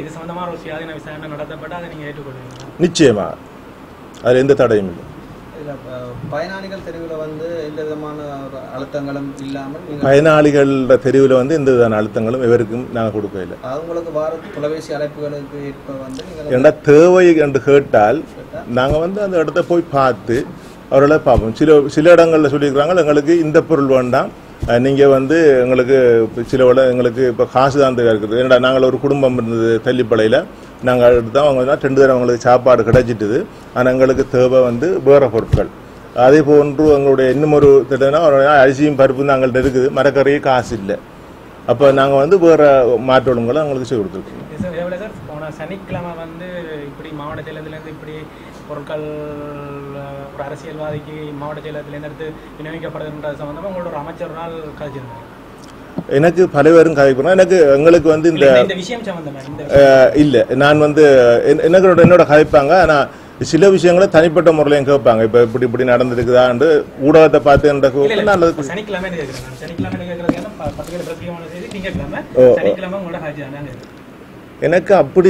நிச்சயமா அதில் எந்த தடையும் இல்லை. பயனாளிகள் தெருவில் வந்து எந்த விதமான அழுத்தங்களும் இல்லாமல் பயனாளிகள் தெருவில் வந்து எந்த விதமான அழுத்தங்களும் எவருக்கும் நாங்கள் கொடுக்கவில்லை. அவங்களுக்கு வாரத்து தொலைபேசி அழைப்புகளுக்கு இப்போ வந்து என்ன தேவை என்று கேட்டால் நாங்கள் வந்து அந்த இடத்த போய் பார்த்து அவர்களை பார்ப்போம். சில இடங்களில் சொல்லியிருக்கிறாங்க, எங்களுக்கு இந்த பொருள் வேண்டாம், நீங்கள் வந்து எங்களுக்கு எங்களுக்கு இப்போ காசு தான் இருக்குது. ஏன்னா நாங்கள் ஒரு குடும்பம் இருந்தது தள்ளிப்படையில், நாங்கள் எடுத்தோம். அவங்க தான் 2 தடவை அவங்களுக்கு சாப்பாடு கிடைச்சிட்டுது. ஆனால் எங்களுக்கு தேவை வந்து வேறு பொருட்கள். அதே போன்று எங்களுடைய இன்னும் ஒரு திட்டம்னா அரிசியும் பருப்பும் நாங்கள்கிட்ட இருக்குது, மரக்கறியே காசு இல்லை. அப்போ நாங்கள் வந்து வேறு மாற்று ஒழுங்குகளை அவங்களுக்கு செய்து கொடுத்துருக்கோம். போன சனிக்கிழமை வந்து இப்படி மாவட்ட செயலகத்திலேருந்து இப்படி பொருட்கள் ஒரு அரசியல்வாதிக்கு மாவட்ட செயலகத்திலேருந்து எடுத்து விநியோகிக்கப்படுதுன்ற சம்பந்தமாக உங்களோட ஒரு அமைச்சர் நாள் கழிச்சிருந்தாங்க. எனக்கு பல பேரும் கதைக்கிறோம். எனக்கு எங்களுக்கு வந்து இந்த இல்லை நான் வந்து என்னோட கதைப்பாங்க. ஆனால் சில விஷயங்களை தனிப்பட்ட முறையிலையும் கேட்பாங்க. இப்போ இப்படி நடந்திருக்குதான்னு ஊடகத்தை பார்த்து எனக்கு அப்படி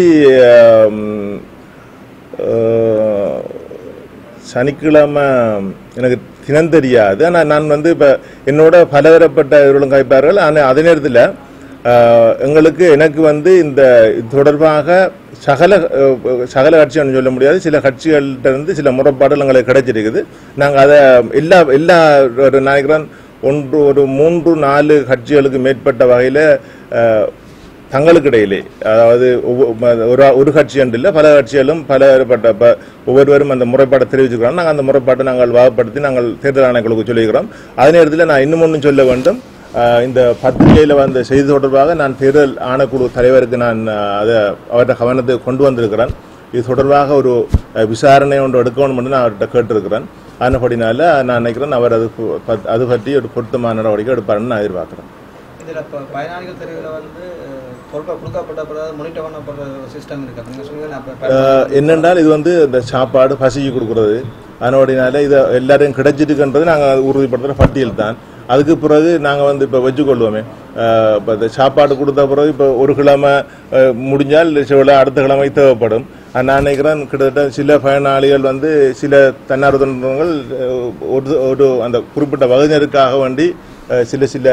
சனிக்கிழமை எனக்கு தினம் தெரியாது. ஆனால் நான் வந்து இப்போ என்னோட பலதரப்பட்ட இவர்களும் கைப்பார்கள். ஆனால் அதே நேரத்தில் எனக்கு வந்து இந்த தொடர்பாக சகல கட்சிகள் சொல்ல முடியாது, சில கட்சிகள்கிட்ட இருந்து சில முறைப்பாடுகள் எங்களுக்கு கிடைச்சிருக்குது. நாங்கள் அதை எல்லா நினைக்கிறேன் ஒரு 3-4 கட்சிகளுக்கு மேற்பட்ட வகையில் தங்களுக்கு இடையிலே, அதாவது ஒரு கட்சி என்று இல்லை பல கட்சிகளும் பலப்பட்ட ஒவ்வொருவரும் அந்த முறைப்பாட்டை தெரிவிச்சுக்கிறோம். நாங்கள் அந்த முறைப்பாட்டை நாங்கள் வாகப்படுத்தி நாங்கள் தேர்தல் ஆணையங்களுக்கு சொல்லிக்கிறோம். அதே நேரத்தில் நான் இன்னும் ஒன்றும் சொல்ல வேண்டும். இந்த பத்திரிகையில் வந்த செய்தி தொடர்பாக நான் தேர்தல் ஆணைக்குழு தலைவருக்கு நான் அதை அவர்கிட்ட கவனத்தை கொண்டு வந்திருக்கிறேன். இது தொடர்பாக ஒரு விசாரணை ஒன்று எடுக்கணும் என்று நான் அவர்கிட்ட கேட்டிருக்கிறேன். அதன்படினால நான் நினைக்கிறேன் அவர் அது பற்றி ஒரு பொருத்தமான நடவடிக்கை எடுப்பாருன்னு நான் எதிர்பார்க்குறேன். இதில் இப்போ பயனாளிகள் தெருவில் வந்து பொருட்கள் கொடுக்கப்பட்ட மானிட்டர் பண்ணப்படுற சிஸ்டம் இருக்குது. என்னென்றால் இது வந்து இந்த சாப்பாடு பசிக்கு கொடுக்குறது, அதனோடனால இதை எல்லாரையும் கிடைச்சிட்டுன்றது நாங்கள் உறுதிப்படுத்துகிற பட்டியல் தான். அதுக்கு பிறகு நாங்கள் வந்து இப்போ வச்சுக்கொள்வோமே, இப்போ இந்த சாப்பாடு கொடுத்த பிறகு இப்போ ஒரு கிழமை முடிஞ்சால் அடுத்த கிழமை தேவைப்படும். நான் நினைக்கிறேன் கிட்டத்தட்ட சில பயனாளிகள் வந்து சில தன்னார்வ தொண்டர்கள் ஒரு அந்த குறிப்பிட்ட வகுதினருக்காக வேண்டி சில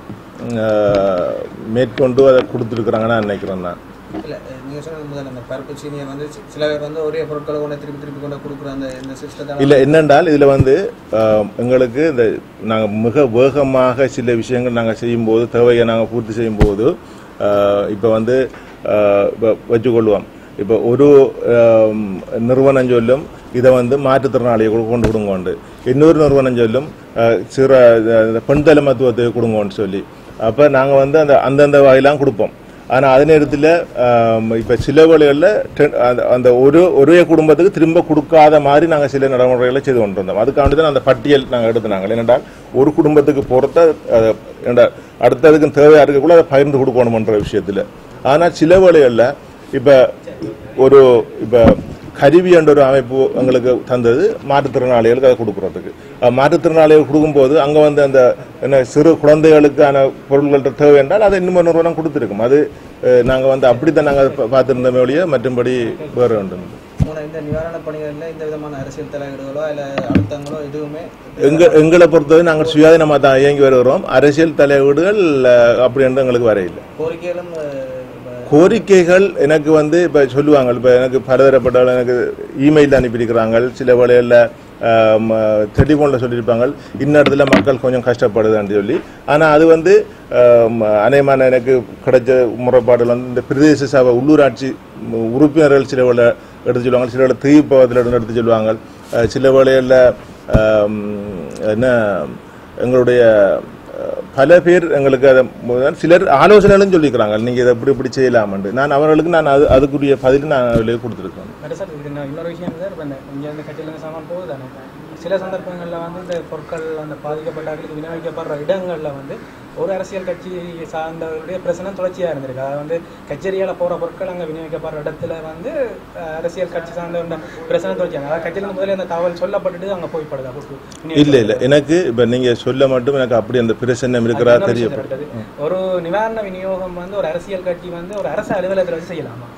மேற்கொண்டு அதை கொடுத்துருக்குறாங்கன்னு நான் நினைக்கிறேன். நான் இல்லை நீங்கள் சொன்னது முதல்ல அந்த பருப்பு சீனியை வந்து சில பேர் வந்து ஒரே பொருட்களை கொண்டு திருப்பி கொண்டு கொடுக்குற இந்த சிஸ்டத்தை இல்லை என்னென்றால் இதில் வந்து எங்களுக்கு இந்த நாங்கள் மிக வேகமாக சில விஷயங்கள் நாங்கள் செய்யும்போது தேவையை நாங்கள் பூர்த்தி செய்யும்போது இப்போ வந்து வச்சுக்கொள்வோம். இப்போ ஒரு நிறுவனம் சொல்லும் இதை வந்து மாற்றுத்திறனாளியை கொண்டு கொடுங்கோண்டு, இன்னொரு நிறுவனம் சொல்லும் சிற பெண்தலை மருத்துவத்தை கொடுங்கோன்னு சொல்லி. அப்போ நாங்கள் வந்து அந்தந்த வகையெல்லாம் கொடுப்போம். ஆனால் அதே நேரத்தில் இப்போ சில வேளைகளில் அந்த ஒரே குடும்பத்துக்கு திரும்ப கொடுக்காத மாதிரி நாங்கள் சில நடைமுறைகளை செய்து கொண்டு வந்தோம். அதுக்காண்டி தான் அந்த பட்டியல் நாங்கள் எடுத்துனாங்க. ஏனென்றால் ஒரு குடும்பத்துக்கு பொறுத்த அடுத்ததுக்கு தேவையாக இருக்கக்குள்ள அதை பகிர்ந்து கொடுக்கணுமன்ற விஷயத்தில். ஆனால் சில வேளைகளில் இப்போ கருவி என்ற ஒரு அமைப்பு எங்களுக்கு தந்தது மாற்றுத்திறனாளிகளுக்கு அதை கொடுக்குறதுக்கு. மாற்றுத்திறனாளிகள் கொடுக்கும்போது அங்கே வந்து அந்த என்ன சிறு குழந்தைகளுக்கான பொருட்கள் தேவை என்றால் அதை இன்னும் நிறுவனம் கொடுத்துருக்கும். அது நாங்கள் வந்து அப்படித்தான் நாங்கள் பார்த்துருந்தோமே ஒழிய மற்றும்படி வேறு வேண்டும். இந்த நிவாரண பணிகளில் இந்த விதமான அரசியல் தலையீடுகளோ இல்லை அழுத்தங்களோ எதுவுமே எங்களை பொறுத்தவரை நாங்கள் சுயாதீனமாக தான் இயங்கி வருகிறோம். அரசியல் தலையீடுகள் அப்படி என்று எங்களுக்கு வரையில்லை. கோரிக்கைகள் எனக்கு வந்து இப்போ சொல்லுவாங்க. இப்போ எனக்கு பலதரப்பட்டவர்கள் எனக்கு இமெயில் அனுப்பியிருக்கிறாங்க. சில வேளைகளில் டெலிஃபோனில் சொல்லியிருப்பாங்க இன்னிடத்துல மக்கள் கொஞ்சம் கஷ்டப்படுதுன்னு சொல்லி. ஆனால் அது வந்து அநேகமான எனக்கு கிடைச்ச முறைப்பாடுகள் வந்து இந்த பிரதேச சபை உள்ளூராட்சி உறுப்பினர்கள் சில வேளை எடுத்து சொல்லுவாங்க, சில வேளை தீவிரவாதத்தில் எடுத்து சொல்லுவாங்க. சில வேளைகளில் என்ன எங்களுடைய பல பேர் எங்களுக்கு அதை சிலர் ஆலோசனைகளும் சொல்லிக்கிறாங்க, நீங்கள் இதை இப்படி செய்யலாமண்டு. நான் அவர்களுக்கு அதுக்குரிய பதில் நான் அவர்களுக்கு கொடுத்துருக்கேன். இன்னொரு விஷயம் சார், இப்போ இங்கே இந்த கட்சியிலேருந்து சாமான் போகுது தானே, சில சந்தர்ப்பங்களில் வந்து இந்த பொருட்கள் அந்த பாதிக்கப்பட்டவர்களுக்கு விநியோகிக்கப்படுற இடங்களில் வந்து ஒரு அரசியல் கட்சி சார்ந்தவர்களுடைய பிரச்சனை தொடர்ச்சியாக இருந்திருக்கு. அதாவது வந்து கச்சேரியால் போகிற பொருட்கள் அங்கே விநியோகிக்கப்படுற இடத்துல வந்து அரசியல் கட்சி சார்ந்த பிரச்சனை தொடர்ச்சியாக, அதாவது கட்சியில் முதல்ல அந்த தகவல் சொல்லப்பட்டுட்டு அங்கே போய்ப்படுது. இல்லை எனக்கு இப்போ நீங்கள் சொல்ல மட்டும் எனக்கு அப்படி அந்த பிரச்சனை இருக்கிறா தெரியப்படுது. ஒரு நிவாரண விநியோகம் வந்து ஒரு அரசியல் கட்சி வந்து ஒரு அரசு அலுவலகத்தில் வச்சு செய்யலாமா?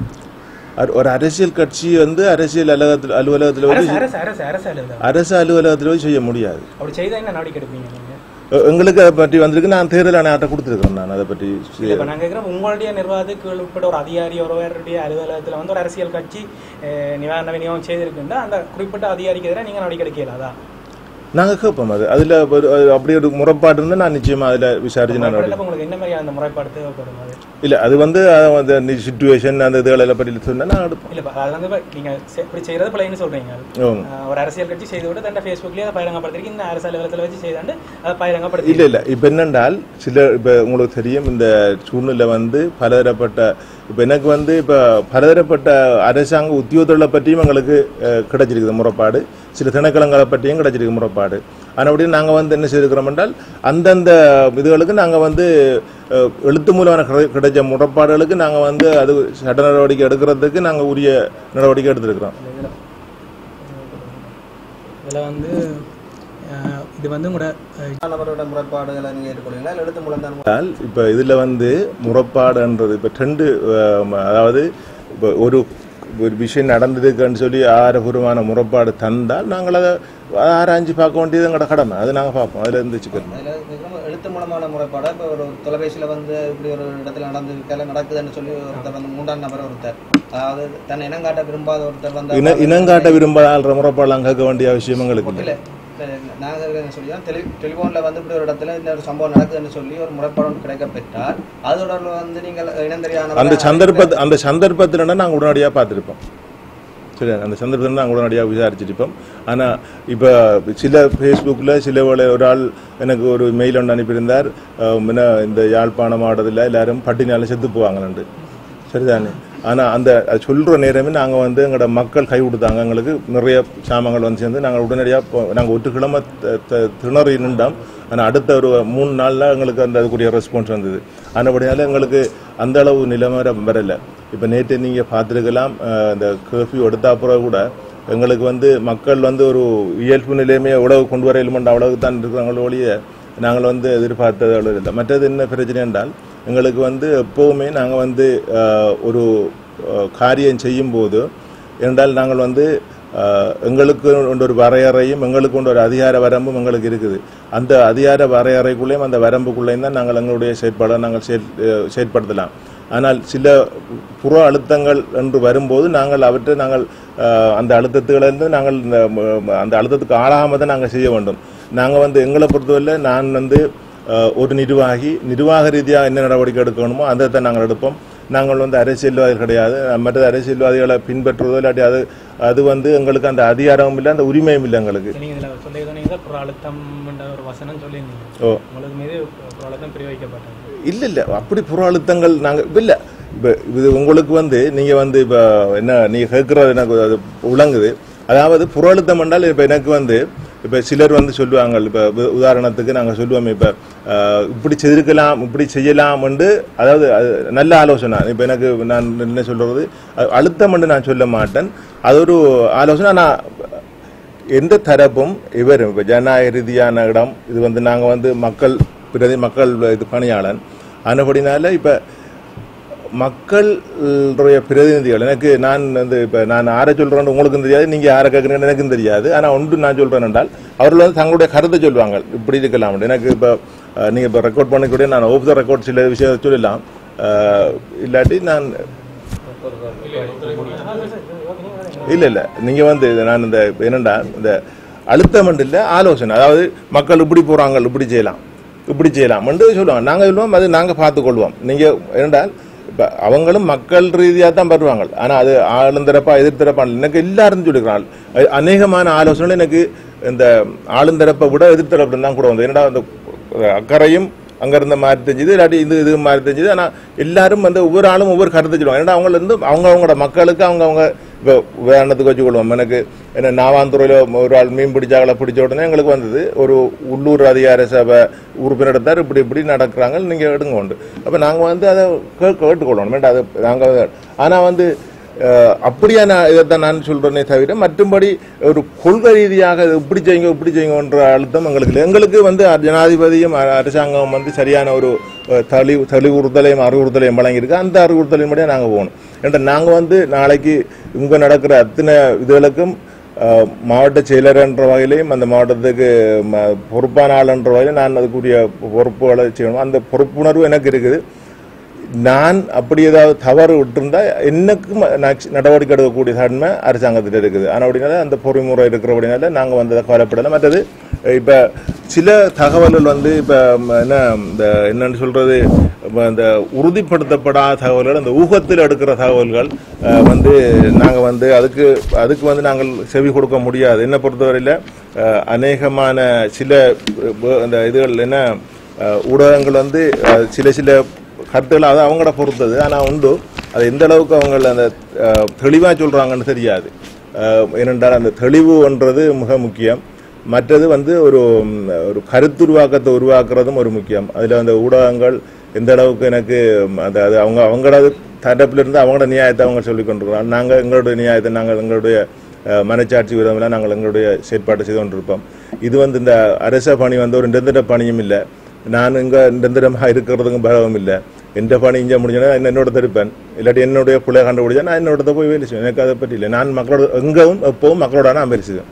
ஒரு அரசியல் கட்சி வந்து அரசியல் அலுவலகத்தில் அரசு அலுவலகத்தில் போய் செய்ய முடியாது. அப்படி செய்தா என்ன நடவடிக்கை எடுப்பீங்க? எங்களுக்கு அதை பற்றி வந்திருக்கு, நான் தேர்தல் ஆணையத்தை கொடுத்துருக்கேன். நான் அதை பற்றி நாங்கள் கேட்குறோம், உங்களுடைய நிர்வாகத்துக்கு உட்பட்ட ஒரு அதிகாரி ஒருவருடைய அலுவலகத்தில் வந்து ஒரு அரசியல் கட்சி நிவாரண விநியோகம் செய்திருக்குன்னா அந்த குறிப்பிட்ட அதிகாரிக்கு எதிராக நீங்கள் நடவடிக்கை எடுக்கலாதா? நாங்கள் கேட்போம். அதில் அப்படி ஒரு முறைப்பாடு இருந்தால் நான் நிச்சயமாக அதில் விசாரிச்சு நான் உங்களுக்கு என்ன மாதிரி அந்த முறைப்பாடு தேவைப்படும்? இல்லை அது வந்து அந்த சிச்சுவேஷன் அந்த இதுகளை பற்றி சொன்னால் நான் எடுப்போம். இல்லை அது வந்து நீங்கள் இப்படி செய்கிறது பிள்ளைன்னு சொல்கிறீங்க. ஒரு அரசியல் கட்சி செய்து விட்டு தன்னை ஃபேஸ்புக்லேயே அதை பயிரங்கப்படுத்திருக்கு, இந்த அரசு அலுவலகத்தில் வச்சு செய்தாண்டு அதை பயிரங்கப்படுத்தி. இல்லை இப்போ என்னென்றால் இப்போ உங்களுக்கு தெரியும் இந்த சூழ்நிலை வந்து பலதரப்பட்ட, இப்போ எனக்கு வந்து இப்போ பலதரப்பட்ட அரசாங்க உத்தியோகங்களை பற்றியும் எங்களுக்கு கிடைச்சிருக்குது முறைப்பாடு, சில திணைக்களங்களை பற்றியும் கிடைச்சிருக்கு முறைப்பாடு. ஆனால் நாங்கள் வந்து என்ன செய்திருக்கிறோம் என்றால் அந்தந்த இதுகளுக்கு நாங்கள் வந்து எழுத்து மூலமான கிடைச்ச முறைப்பாடுகளுக்கு நாங்கள் வந்து அது சட்ட நடவடிக்கை எடுக்கிறதுக்கு நாங்கள் உரிய நடவடிக்கை எடுத்திருக்கிறோம். இதில் வந்து இது வந்து நபரோட முறைப்பாடுகளை நீங்கள் ஏற்றுக்கொள்ளுங்களா இல்லை எழுத்து மூலம் தான்? இப்போ இதில் வந்து முறைப்பாடுன்றது இப்போ ரெண்டு, அதாவது இப்போ ஒரு விஷயம் நடந்ததுக்குன்னு சொல்லி ஆரபூர்வமான முறைப்பாடு தந்தால் நாங்கள் அதை ஆராய்ச்சி பார்க்க வேண்டியது எங்களோட கடமை. அது நாங்கள் பார்ப்போம். அதில் இருந்துச்சுக்கணும். எழுத்து மூலமான முறைப்பாடாக இப்போ ஒரு தொலைபேசியில் வந்து இப்படி ஒரு இடத்துல நடக்குதுன்னு சொல்லி ஒருத்தர் வந்து 3ஆம் நபர் ஒருத்தர், அதாவது தன்னை இனங்காட்ட விரும்பாத ஒருத்தர் வந்து இனங்காட்ட விரும்பாத முறைப்பாடு கேட்க வேண்டிய விஷயம் எங்களுக்கு இல்லை. நாங்கள் சொல்லி டெலிஃபோனில் வந்து இப்படி ஒரு இடத்துல இந்த ஒரு சம்பவம் நடக்குதுன்னு சொல்லி ஒரு முறைப்பாடு கிடைக்கப்பெற்றால் அதோட வந்து நீங்கள் இனந்தெரியான அந்த சந்தர்ப்பத்தில் நாங்கள் உடனடியாக பார்த்துருப்போம். சரி, அந்த சந்தர்ப்பத்தில் நாங்கள் உடனடியாக விசாரிச்சிருப்போம். ஆனால் இப்போ சில ஃபேஸ்புக்கில் சில ஒரு ஆள் எனக்கு ஒரு மெயில் ஒன்று அனுப்பியிருந்தார், இந்த யாழ்ப்பாண மாவட்டத்தில் எல்லாரும் பட்டினியால் செத்து போவாங்கன்னு. சரிதானே? ஆனால் அந்த சொல்கிற நேரமே நாங்கள் வந்து எங்களோட மக்கள் கை கொடுத்தாங்க. எங்களுக்கு நிறைய சாமான்கள் வந்து சேர்ந்து நாங்கள் உடனடியாக நாங்கள் ஒற்றுக்கிழமை திணறி நின்றோம். ஆனால் அடுத்த ஒரு 3 நாளில் எங்களுக்கு அந்த அதுக்குரிய ரெஸ்பான்ஸ் வந்தது. ஆனபடினால எங்களுக்கு அந்த அளவு நிலைமை வரலை. இப்போ நேற்று நீங்கள் பார்த்துருக்கலாம், இந்த கர்ஃப்யூ எடுத்த அப்புறம் கூட எங்களுக்கு வந்து மக்கள் வந்து ஒரு இயல்பு நிலையமே எவ்வளவு கொண்டு வர இல்லைமெண்ட் அவ்வளவு தான் இருக்கிறாங்களோ ஒழிய நாங்கள் வந்து எதிர்பார்த்தது அவ்வளோ இல்லை. மற்றது என்ன பிரச்சனை என்றால் எங்களுக்கு வந்து எப்போவுமே நாங்கள் வந்து ஒரு காரியம் செய்யும்போது என்றால் நாங்கள் வந்து எங்களுக்கு ஒரு வரையறையும் எங்களுக்கு ஒரு அதிகார வரம்பும் எங்களுக்கு இருக்குது. அந்த அதிகார வரையறைக்குள்ளேயும் அந்த வரம்புக்குள்ளேயும் தான் நாங்கள் எங்களுடைய செயற்பாடை நாங்கள் செயற்படுத்தலாம். ஆனால் சில புற அழுத்தங்கள் என்று வரும்போது நாங்கள் அவற்றை நாங்கள் அந்த அழுத்தத்துகளிலிருந்து நாங்கள் அந்த அழுத்தத்துக்கு ஆளாகாமல் தான் நாங்கள் செய்ய வேண்டும். நாங்கள் வந்து எங்களை பொறுத்தவரை நான் வந்து ஒரு நிர்வாக ரீதியாக என்ன நடவடிக்கை எடுக்கணுமோ அதை தான் நாங்கள் எடுப்போம். நாங்கள் வந்து அரசியல்வாதிகள் கிடையாது. மற்றது அரசியல்வாதிகளை பின்பற்றுவதோ இல்லாட்டி அது வந்து எங்களுக்கு அந்த அதிகாரமும் இல்லை, அந்த உரிமையும் இல்லை எங்களுக்கு. இல்லை அப்படி புற அழுத்தங்கள் நாங்கள் இல்லை. இப்போ இது உங்களுக்கு வந்து நீங்கள் வந்து இப்போ என்ன நீங்கள் கேட்குறது எனக்கு அது விளங்குது. அதாவது புற அழுத்தம் என்றால் இப்போ எனக்கு வந்து இப்போ சிலர் வந்து சொல்லுவாங்க, இப்போ உதாரணத்துக்கு நாங்கள் சொல்லுவோம், இப்போ இப்படி செய்திருக்கலாம் இப்படி செய்யலாம் என்று, அதாவது அது நல்ல ஆலோசனை. இப்போ எனக்கு நான் என்ன சொல்கிறது, அழுத்தம் என்று நான் சொல்ல மாட்டேன், அது ஒரு ஆலோசனை. ஆனால் எந்த தரப்பும் இவரும் இப்போ ஜனநாயக ரீதியான இடம் இது வந்து நாங்கள் வந்து மக்கள் இது பணியாளன் ஆனபடினால இப்போ மக்களுடைய பிரதிநிதிகள் எனக்கு நான் வந்து இப்போ நான் யாரை சொல்கிறேன்னு உங்களுக்கும் தெரியாது, நீங்கள் யாரை கேட்குறீங்கன்னு எனக்கும் தெரியாது. ஆனால் ஒன்று நான் சொல்கிறேன் என்றால் அவர்கள் வந்து தங்களுடைய கருத்தை சொல்லுவாங்க, இப்படி இருக்கலாம். எனக்கு இப்போ நீங்கள் இப்போ ரெக்கார்ட் பண்ணக்கூடிய நான் ஆஃப் த ரெக்கார்ட் சில விஷயத்தை சொல்லலாம், இல்லாட்டி நான் இல்லை நீங்கள் வந்து நான் இந்த என்னென்னா இந்த அழுத்தம் இல்லை ஆலோசனை, அதாவது மக்கள் இப்படி போகிறாங்க இப்படி செய்யலாம் என்று சொல்லுவாங்க. நாங்கள் சொல்லுவோம், அது நாங்கள் பார்த்துக்கொள்வோம். நீங்கள் என்னென்றால் இப்போ அவங்களும் மக்கள் ரீதியாக தான் வருவாங்க. ஆனால் அது ஆளுந்தரப்பா எதிர்த்தரப்பா எனக்கு எல்லாரும் சொல்லிக்கிறாங்க. அநேகமான ஆலோசனை எனக்கு இந்த ஆளுந்தரப்பை விட எதிர்த்தரப்பு தான் கூட வந்து என்னடா அந்த அக்கறையும் அங்கிருந்த மாதிரி தெரிஞ்சுது, இல்லாட்டி இது மாதிரி தெரிஞ்சுது. ஆனால் எல்லாரும் வந்து ஒவ்வொரு ஆளும் ஒவ்வொரு கருத்தை சொல்லுவாங்க. ஏன்னா அவங்கள இருந்து அவங்களோட மக்களுக்கு அவங்க இப்போ உதாரணத்துக்கு வச்சுக்கொள்வோம். எனக்கு என்ன நாவாந்துறையில் ஒரு ஆள் மீன் பிடிச்சாக்களை பிடிச்ச உடனே எங்களுக்கு வந்தது ஒரு உள்ளூர் அதிகார சபை உறுப்பினர் இப்படி நடக்கிறாங்க, நீங்கள் எடுங்க உண்டு. அப்போ நாங்கள் வந்து அதை கேட்டுக்கொள்ளணும் வேண்டாம், அது நாங்கள். ஆனால் வந்து அப்படியான இதைத்தான் நான் சொல்கிறேனே தவிர மற்றும்படி ஒரு கொள்கை ரீதியாக இப்படி செய்யுங்கன்ற அழுத்தம் எங்களுக்கு வந்து ஜனாதிபதியும் அரசாங்கம் வந்து சரியான ஒரு தெளிவுறுத்தலையும் அறிவுறுத்தலையும் வழங்கியிருக்கு. அந்த அறிவுறுத்தலையும் படி நாங்கள் போகணும். ஏன்னா நாங்கள் வந்து நாளைக்கு இங்கே நடக்கிற அத்தனை இதுகளுக்கும் மாவட்ட செயலர் என்ற வகையிலையும் அந்த மாவட்டத்துக்கு பொறுப்பான ஆள் என்ற வகையிலும் நான் அதுக்குரிய பொறுப்புகளை செய்யணும். அந்த பொறுப்புணர்வு எனக்கு இருக்குது. நான் அப்படி ஏதாவது தவறு விட்டுருந்தா எனக்கும் நடவடிக்கை எடுக்கக்கூடிய தன்மை அரசாங்கத்தில் இருக்குது. ஆனால் அப்படின்னால அந்த பொறிமுறை இருக்கிற அப்படின்னால நாங்கள் வந்து அதை கவலைப்படலை. மற்றது இப்போ சில தகவல்கள் வந்து இப்போ என்னன்னு சொல்கிறது, இந்த உறுதிப்படுத்தப்படாத தகவல்கள், அந்த ஊகத்தில் எடுக்கிற தகவல்கள் வந்து நாங்கள் வந்து அதுக்கு வந்து நாங்கள் செவி கொடுக்க முடியாது. என்னை பொறுத்தவரையில் அநேகமான சில இந்த இதுகள் என்ன ஊடகங்கள் வந்து சில கருத்துக்கள் அது அவங்கள பொறுத்தது. ஆனால் உண்டு அது எந்த அளவுக்கு அவங்க அந்த தெளிவாக சொல்கிறாங்கன்னு தெரியாது. ஏனென்றால் அந்த தெளிவுன்றது மிக முக்கியம். மற்றது வந்து ஒரு ஒரு கருத்துருவாக்கத்தை உருவாக்குறதும் ஒரு முக்கியம். அதில் அந்த ஊடகங்கள் எந்த அளவுக்கு எனக்கு அது அது அவங்களோட தரப்பிலிருந்து அவங்களோட நியாயத்தை அவங்க சொல்லிக் கொண்டிருக்கிறோம். நாங்கள் எங்களுடைய நியாயத்தை நாங்கள் எங்களுடைய மனச்சாட்சி விதமெல்லாம் நாங்கள் எங்களுடைய செயற்பாட்டை செய்து கொண்டிருப்போம். இது வந்து இந்த அரச பணி வந்து ஒரு நிரந்தர பணியும் இல்லை. நான் இங்கே நிரந்தரமாக இருக்கிறதுக்கும் பலவும் இல்லை. எந்த பணி இங்கே முடிஞ்சோன்னா என்னோட திருப்பேன், இல்லாட்டி என்னுடைய பிள்ளை கண்டுபிடிச்சா நான் என்னோட போய் வேலை செய்வேன். எனக்கு அதை பற்றி இல்லை. நான் மக்களோட எங்கவும் எப்பவும் மக்களோட நான் வேலை செய்வேன்.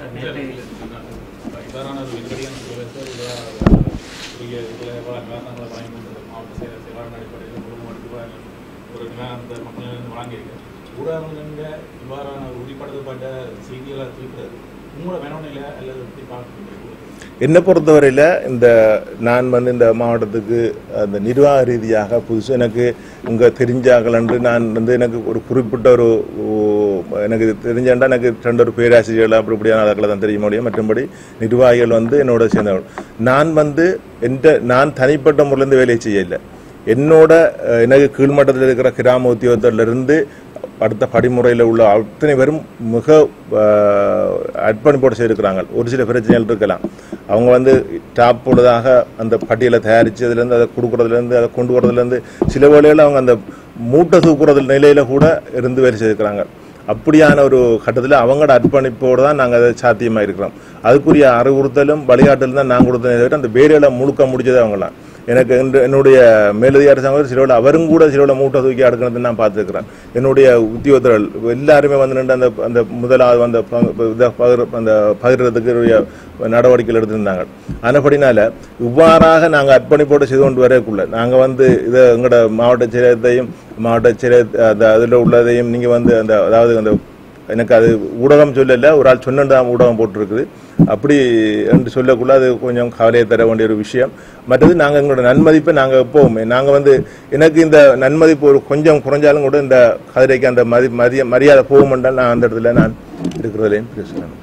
என்னை பொறுத்தவரையில் இந்த நான் வந்து இந்த மாவட்டத்துக்கு அந்த நிர்வாக ரீதியாக புதுசு எனக்கு இங்கே தெரிஞ்சார்கள் என்று நான் வந்து எனக்கு ஒரு குறிப்பிட்ட ஒரு எனக்கு தெரிஞ்சாண்டா எனக்கு 2 பேராசிரியர்கள் அப்படி இப்படியான ஆட்களை தான் தெரிய முடியும். மற்றபடி நிர்வாகிகள் வந்து என்னோட சேர்ந்தவர்கள். நான் வந்து நான் தனிப்பட்ட முறையிலேருந்து வேலையை செய்யலை. என்னோட எனக்கு கீழ்மட்டத்தில் இருக்கிற கிராம உத்தியோகத்திலிருந்து அடுத்த படிமுறையில் உள்ள அத்தனை பேரும் மிக அர்ப்பணிப்போடு செய்திருக்கிறாங்க. ஒரு சில பிரச்சனைகள் இருக்கலாம். அவங்க வந்து டாப் உள்ளதாக அந்த பட்டியலை தயாரித்ததுலேருந்து அதை கொடுக்குறதுலேருந்து அதை கொண்டு வரதுலேருந்து சில வேளையில் அவங்க அந்த மூட்டை தூக்குறது நிலையில் கூட இருந்து வேலை செய்திருக்கிறாங்க. அப்படியான ஒரு கட்டத்தில் அவங்களோட அர்ப்பணிப்போடு தான் நாங்கள் அதை சாத்தியமாக இருக்கிறோம். அதுக்குரிய அறிவுறுத்தலும் வழிகாட்டலும் தான் நாங்கள் கொடுத்ததே தவிர அந்த வேலைகளை முழுக்க முடிச்சது அவங்களாம். எனக்கு என்னுடைய மேலதிகாரி சங்கத்தில் சிலவில் அவரும் கூட சிலவில் மூட்டை தூக்கி அடுக்கிறது நான் பார்த்துருக்கிறேன். என்னுடைய உத்தியோகத்தர்கள் எல்லாருமே வந்து நின்று அந்த அந்த முதலாவது அந்த பகிர்றதுக்கு நடவடிக்கைகள் எடுத்திருந்தாங்க. அதன்படினால இவ்வாறாக நாங்கள் அர்ப்பணிப்போடு செய்து கொண்டு வரக்குள்ள நாங்கள் வந்து இதை எங்களோட மாவட்ட செயலகத்தையும் மாவட்ட செயலக அதில் உள்ளதையும் நீங்கள் வந்து அந்த அதாவது அந்த எனக்கு அது ஊடகம் சொல்லலை, ஒரு ஆள் சொன்னதான் ஊடகம் போட்டிருக்குது. அப்படி என்று சொல்லக்குள்ள அது கொஞ்சம் கவலையை தர வேண்டிய ஒரு விஷயம். மற்றது நாங்கள் எங்களோட நன்மதிப்பை நாங்கள் எப்போவுமே நாங்கள் வந்து எனக்கு இந்த நன்மதிப்பு ஒரு கொஞ்சம் குறைஞ்சாலும் கூட இந்த கதிரைக்கு அந்த மரியாதை போகுமென்றால் நான் அந்த இடத்துல நான் இருக்கிறதுலையும் பேசுகிறேன்.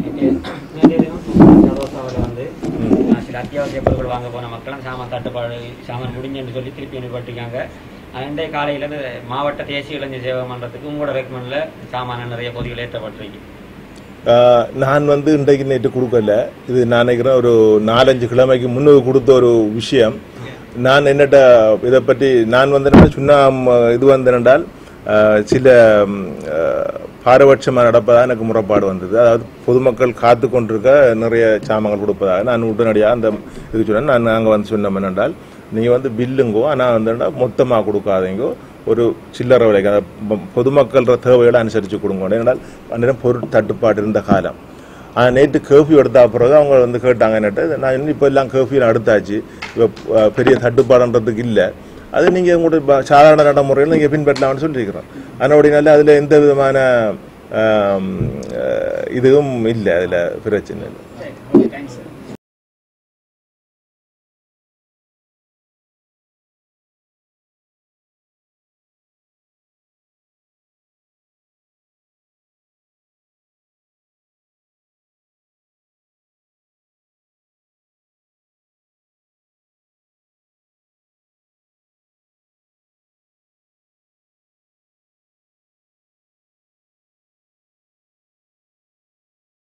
சில அத்தியாவசிய பொருட்கள் வாங்க போன மக்களும் சாமான் தட்டுப்பாடு சாமான் முடிஞ்சுன்னு சொல்லி திருப்பி அனுப்பிட்டிருக்காங்க. இன்றைய காலையில் மாவட்ட தேசிய இளைஞர் சேவை மன்றத்துக்கு உங்களோட ரெக்கமெண்டில் சாமான நிறைய பொதிகள் ஏற்றப்பட்டிருக்கு. நான் வந்து இன்றைக்கு நேற்று கொடுக்கல. இது நான் நினைக்கிறேன் ஒரு 4-5 கிழமைக்கு முன்னுக்கு கொடுத்த ஒரு விஷயம். நான் என்னட்ட இதை பற்றி நான் வந்து சொன்ன இது வந்தென்றால் சில பாரபட்சமாக நடப்பதாக எனக்கு முறைப்பாடு வந்தது. அதாவது பொதுமக்கள் காத்து கொண்டிருக்க நிறைய சாமான்கள் கொடுப்பதாக நான் உடனடியாக அந்த இது சொன்னேன். நாங்கள் வந்து சொன்னோம் என்னென்றால் நீங்கள் வந்து பில்லுங்கோ ஆனால் வந்து மொத்தமாக கொடுக்காதீங்கோ, ஒரு சில்லறை விலைக்கு பொதுமக்கள தேவைகளை அனுசரித்து கொடுங்க. ஏன்னால் அந்நேரம் பொருள் தட்டுப்பாடு இருந்த காலம். ஆனால் நேற்று கர்ஃபியூ எடுத்த பிறகு அவங்க வந்து கேட்டாங்க என்னட்டு நான் இப்போ எல்லாம் கர்ஃபியூ அடுத்தாச்சு, இப்போ பெரிய தட்டுப்பாடுன்றதுக்கு இல்லை, அது நீங்கள் உங்களுடைய சாதாரண நடைமுறையில் நீங்கள் பின்பற்றலாம்னு சொல்லியிருக்கிறோம். அதனால அதில் எந்த விதமான இதுவும் இல்லை, அதில் பிரச்சனை இல்லை.